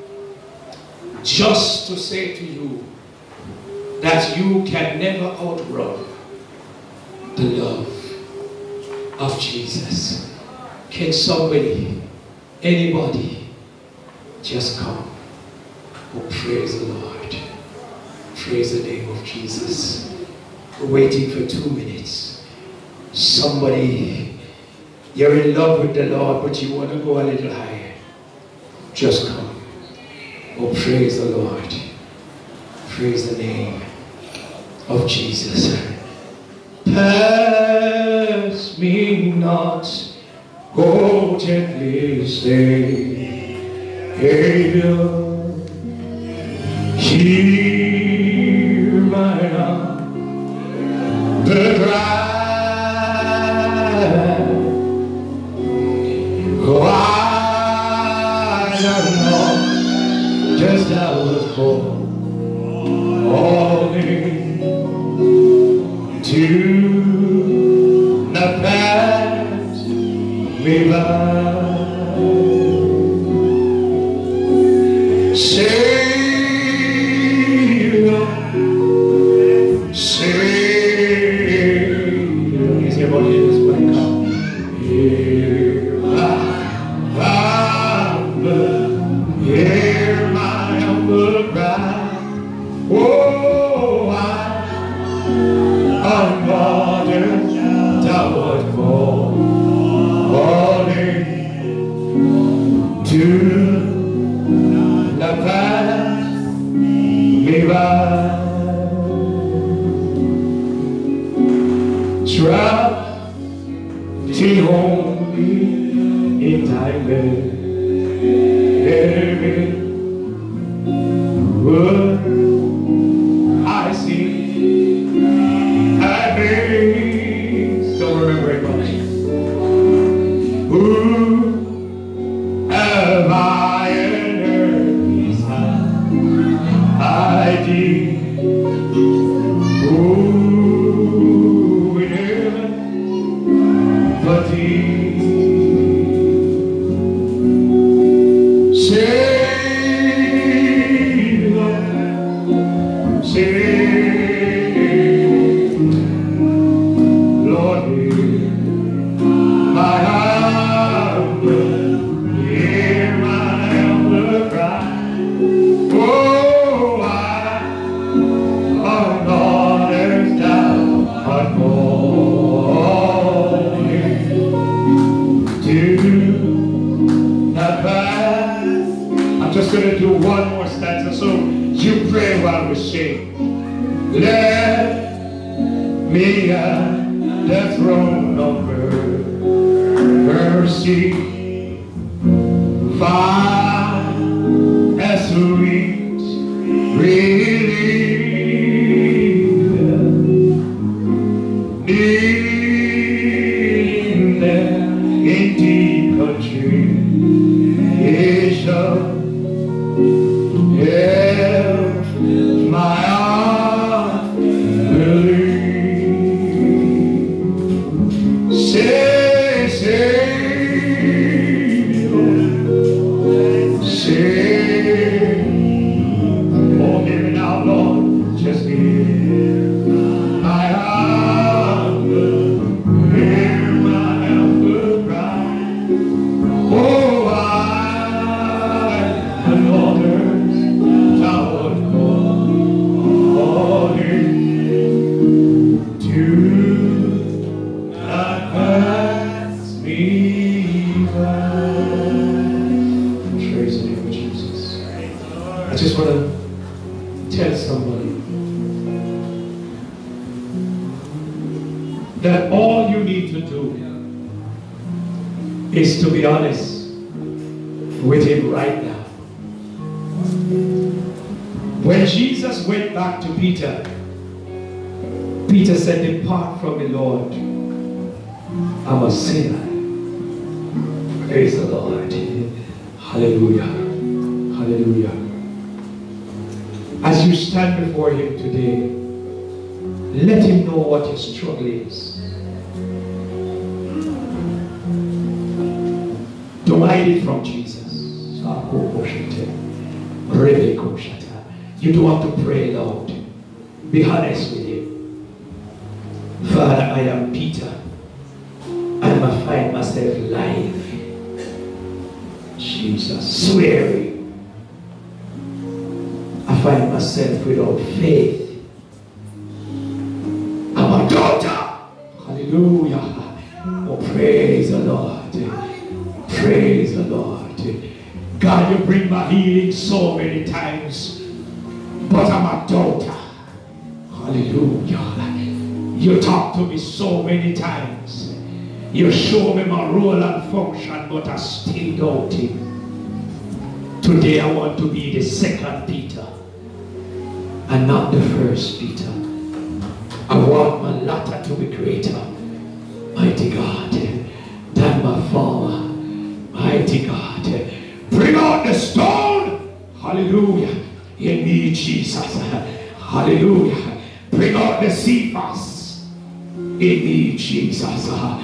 just to say to you that you can never outrun the love of Jesus. Can somebody, anybody, just come? Oh, praise the Lord. Praise the name of Jesus. We're waiting for two minutes. Somebody, you're in love with the Lord, but you want to go a little higher. Just come. Oh, praise the Lord. Praise the name of Jesus. Pass me not, oh gently Savior. Hear my humble cry. Oh, I don't know just how I was born, only to not pass me by. Savior, Savior, is everybody in this one? Come. Hear my humble, hear my humble cry. Oh, I am watered downward fall, falling to the path me by. Trust in only in time living. Would I see happy? Don't remember it much. Who have I in earth beside? I did. Who in heaven but thee? Say Lord, hear my humble, hear my humble cry. Oh, I, on daughters down on morning, do not pass. I'm just going to do one more stanza, so you pray while we sing. Let me at the throne of mercy find a sweet relief. Kneeling there in deep contrition, help my heart believe. Say, Savior, say, oh, hear me now, Lord, just hear my heart, hear my humble cry. Oh, I, the daughters, down calling, do not pass me by. Praise the name of Jesus. I just want to tell somebody that all you need to do is to be honest with him right now. When Jesus went back to Peter, Peter said, depart from me, Lord, I'm a sinner. Praise the Lord. Hallelujah. Hallelujah. As you stand before him today, let him know what your struggle is. Don't hide it from Jesus. You don't have to pray loud. Be honest with him. Father, I am Peter. And I find myself lying. Jesus, swearing. I find myself without faith. I'm a daughter. Hallelujah. Oh, praise the Lord. Praise the Lord. God, you bring my healing so many times, but I'm a daughter. Hallelujah. You talk to me so many times. You show me my role and function, but I still doubt it. Today I want to be the second Peter and not the first Peter. I want my latter to be greater, mighty God, than my former. Mighty God, bring out the stone, hallelujah, in me, Jesus, hallelujah. Bring out the Cephas in me, Jesus,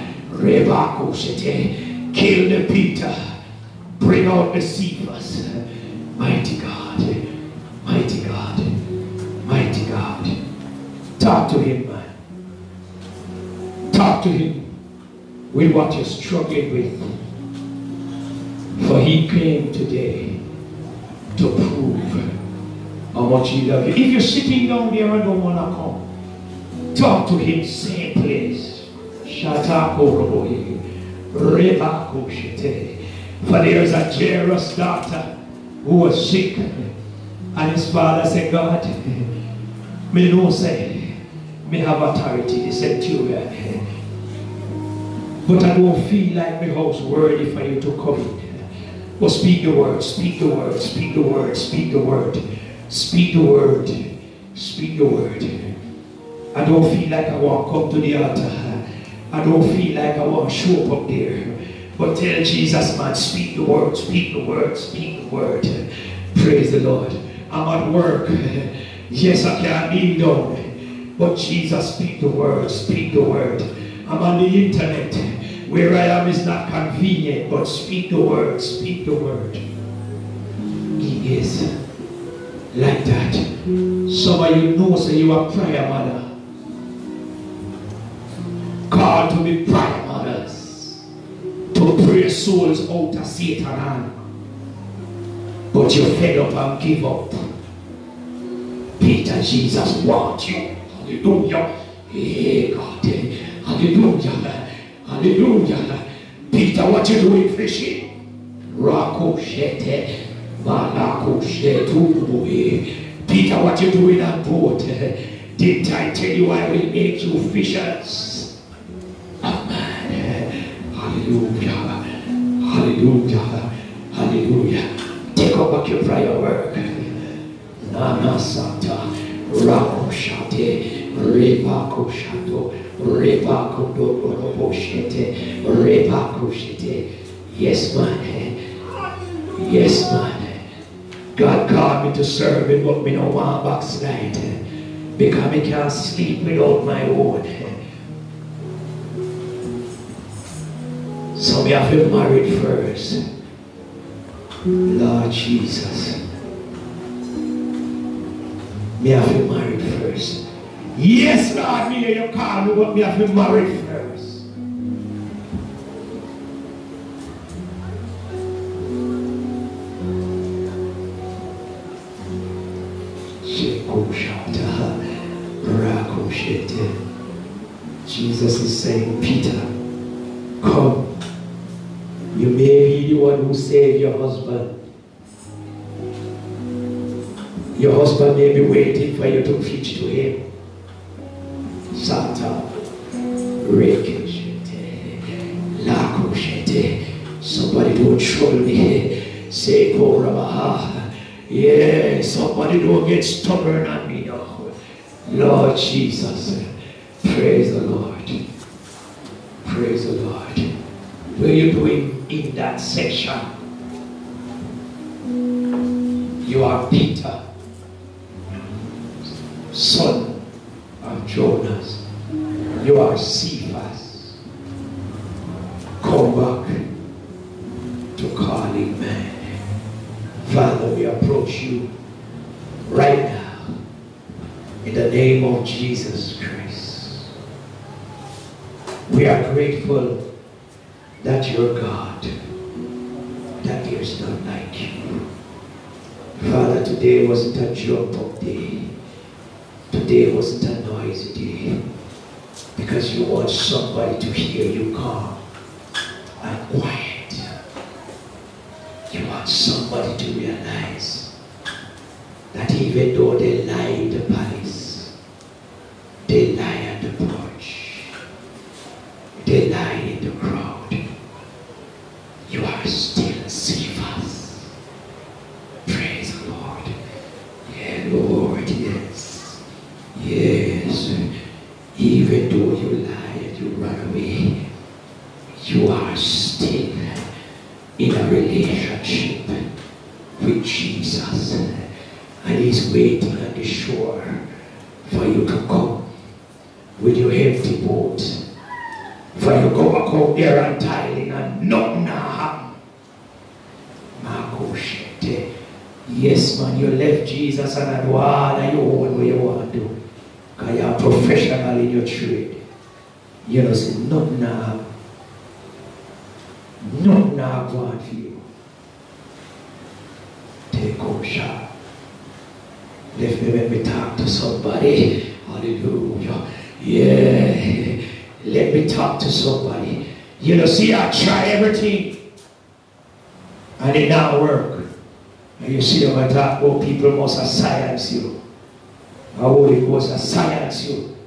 kill the Peter, bring out the Cephas, mighty God, mighty God, mighty God. Talk to him, man. Talk to him with what you're struggling with. For he came today to prove how much he loves you. If you're sitting down there and don't want to come, talk to him, say please. For there's a Jairus daughter who was sick, and his father said, God, me no say, me have authority, the centurion, but I don't feel like my house worthy for you to come in. But speak the word, speak the word, speak the word, speak the word, speak the word, speak the word. I don't feel like I want to come to the altar. I don't feel like I want to show up up there. But tell Jesus, man, speak the word, speak the word, speak the word. Praise the Lord. I'm at work. Yes, I can't kneel down. But Jesus, speak the word, speak the word. I'm on the internet. Where I am is not convenient, but speak the word, speak the word. He is like that. Some of you know so you are prayer mother. Called to be prayer mothers. To pray souls out of Satan hand. But you fed up and give up. Peter, Jesus wants you. Hallelujah. Hey God. Hallelujah. Hallelujah. Peter, what you doing fishing? Rakoshete. Malakoshete. Peter, what you doing on boat? Didn't I tell you I will make you fishers? Amen. Hallelujah. Hallelujah. Hallelujah. Take up back your prayer work. Nana Santa. Rakoshate. Rebakoshato. Rebakododoboshete. Rebakoshete. Yes, man. Yes, man. God called me to serve him, but me no want backslide. Because I can't sleep without my own. So me have to marry first. Lord Jesus. Me have to marry first. Yes, Lord, me you call me, but me have to marry first. Jesus is saying, Peter, come. You may be the one who saved your husband. Your husband may be waiting for you to preach to him. Santa, somebody don't trouble me. Say, yeah, somebody don't get stubborn on me now. Lord Jesus, praise the Lord. Praise the Lord. What are you doing in that section? You are Peter, son of Jonas. You are Cephas. Come back to calling man. Father, we approach you right now in the name of Jesus Christ. We are grateful that you're God, that there's none like you. Father, today wasn't a jump up day. Today wasn't a noisy day. Because you want somebody to hear you calm and quiet. You want somebody to realize that even though they lie in the palace, they lie at the porch, they lie in the crowd, you are still Cephas. Praise the Lord. Yeah, Lord, yes. Yes. Even though you lie and you run away, you are still in a relationship with Jesus. And he's waiting on the shore for you to come with your empty boat. For you go back out there and tiling and nothing happen. Yes, man, you left Jesus and do all that you own what you want to do. Because you are professional in your trade. You know, say nothing happen. Nothing happen for you. Take out shot. Let me, let me talk to somebody. Hallelujah. Yeah. Let me talk to somebody. You know, see, I try everything. And it not work. And you see them I talk about people must silence you. How it was to silence you.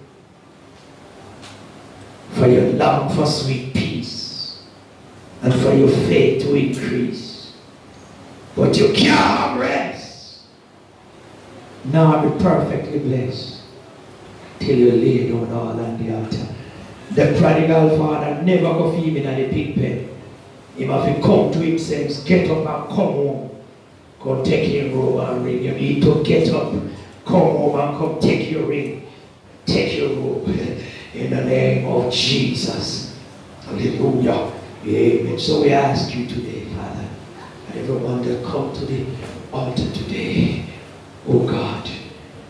For your long for sweet peace. And for your faith to increase. But you can't rest. Now I'll be perfectly blessed till you lay down all on the altar. The prodigal father never go feed him in the pig pen. He must come to himself, get up and come home. Go take your robe and ring. You need to get up, come home and come take your ring. Take your robe in the name of Jesus. Hallelujah. Amen. So we ask you today, Father, and everyone that come to the altar today, oh God,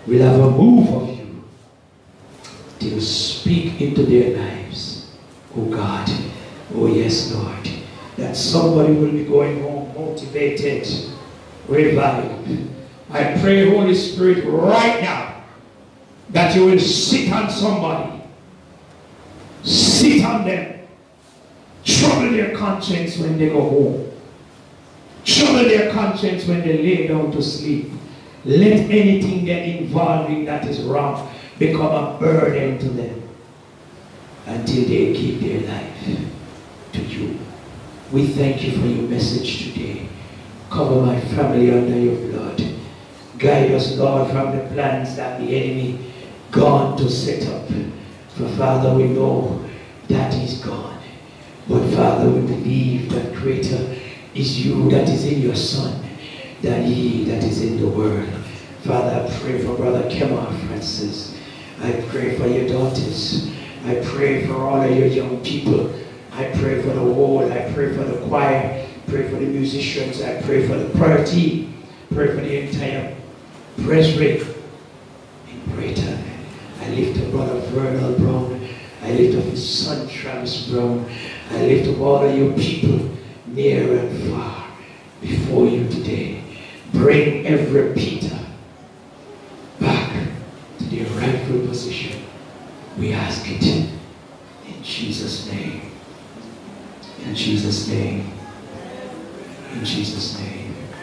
will have a move of you to speak into their lives. Oh God, oh yes, Lord, that somebody will be going home motivated, revived. I pray, Holy Spirit, right now, that you will sit on somebody, sit on them, trouble their conscience when they go home, trouble their conscience when they lay down to sleep. Let anything they're involved in that is wrong become a burden to them until they give their life to you. We thank you for your message today. Cover my family under your blood. Guide us, Lord, from the plans that the enemy gone to set up. For Father, we know that is gone. But Father, we believe that greater is you that is in your Son than he that is in the world. Father, I pray for Brother Kemar Francis. I pray for your daughters. I pray for all of your young people. I pray for the whole. I pray for the choir. Pray for the musicians. I pray for the prayer team. Pray for the entire presbytery in Braeton. I lift up Brother Vernal Brown. I lift up his son Travis Brown. I lift up all of your people near and far before you today. Bring every Peter back to their rightful position. We ask it in Jesus' name. In Jesus' name. In Jesus' name.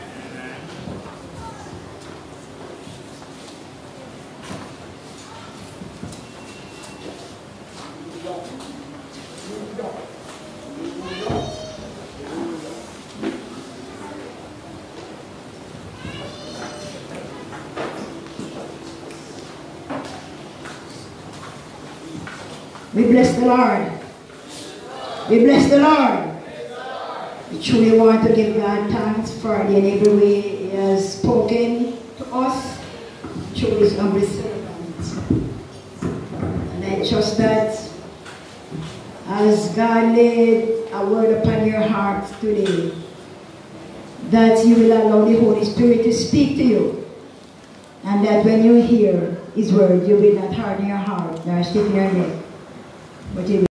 We bless the Lord. We bless the Lord. We truly want to give God thanks for the enable way he has spoken to us through his humble servant. And I trust that as God laid a word upon your heart today, that you will allow the Holy Spirit to speak to you. And that when you hear his word, you will not harden your heart nor stiffen your neck. But you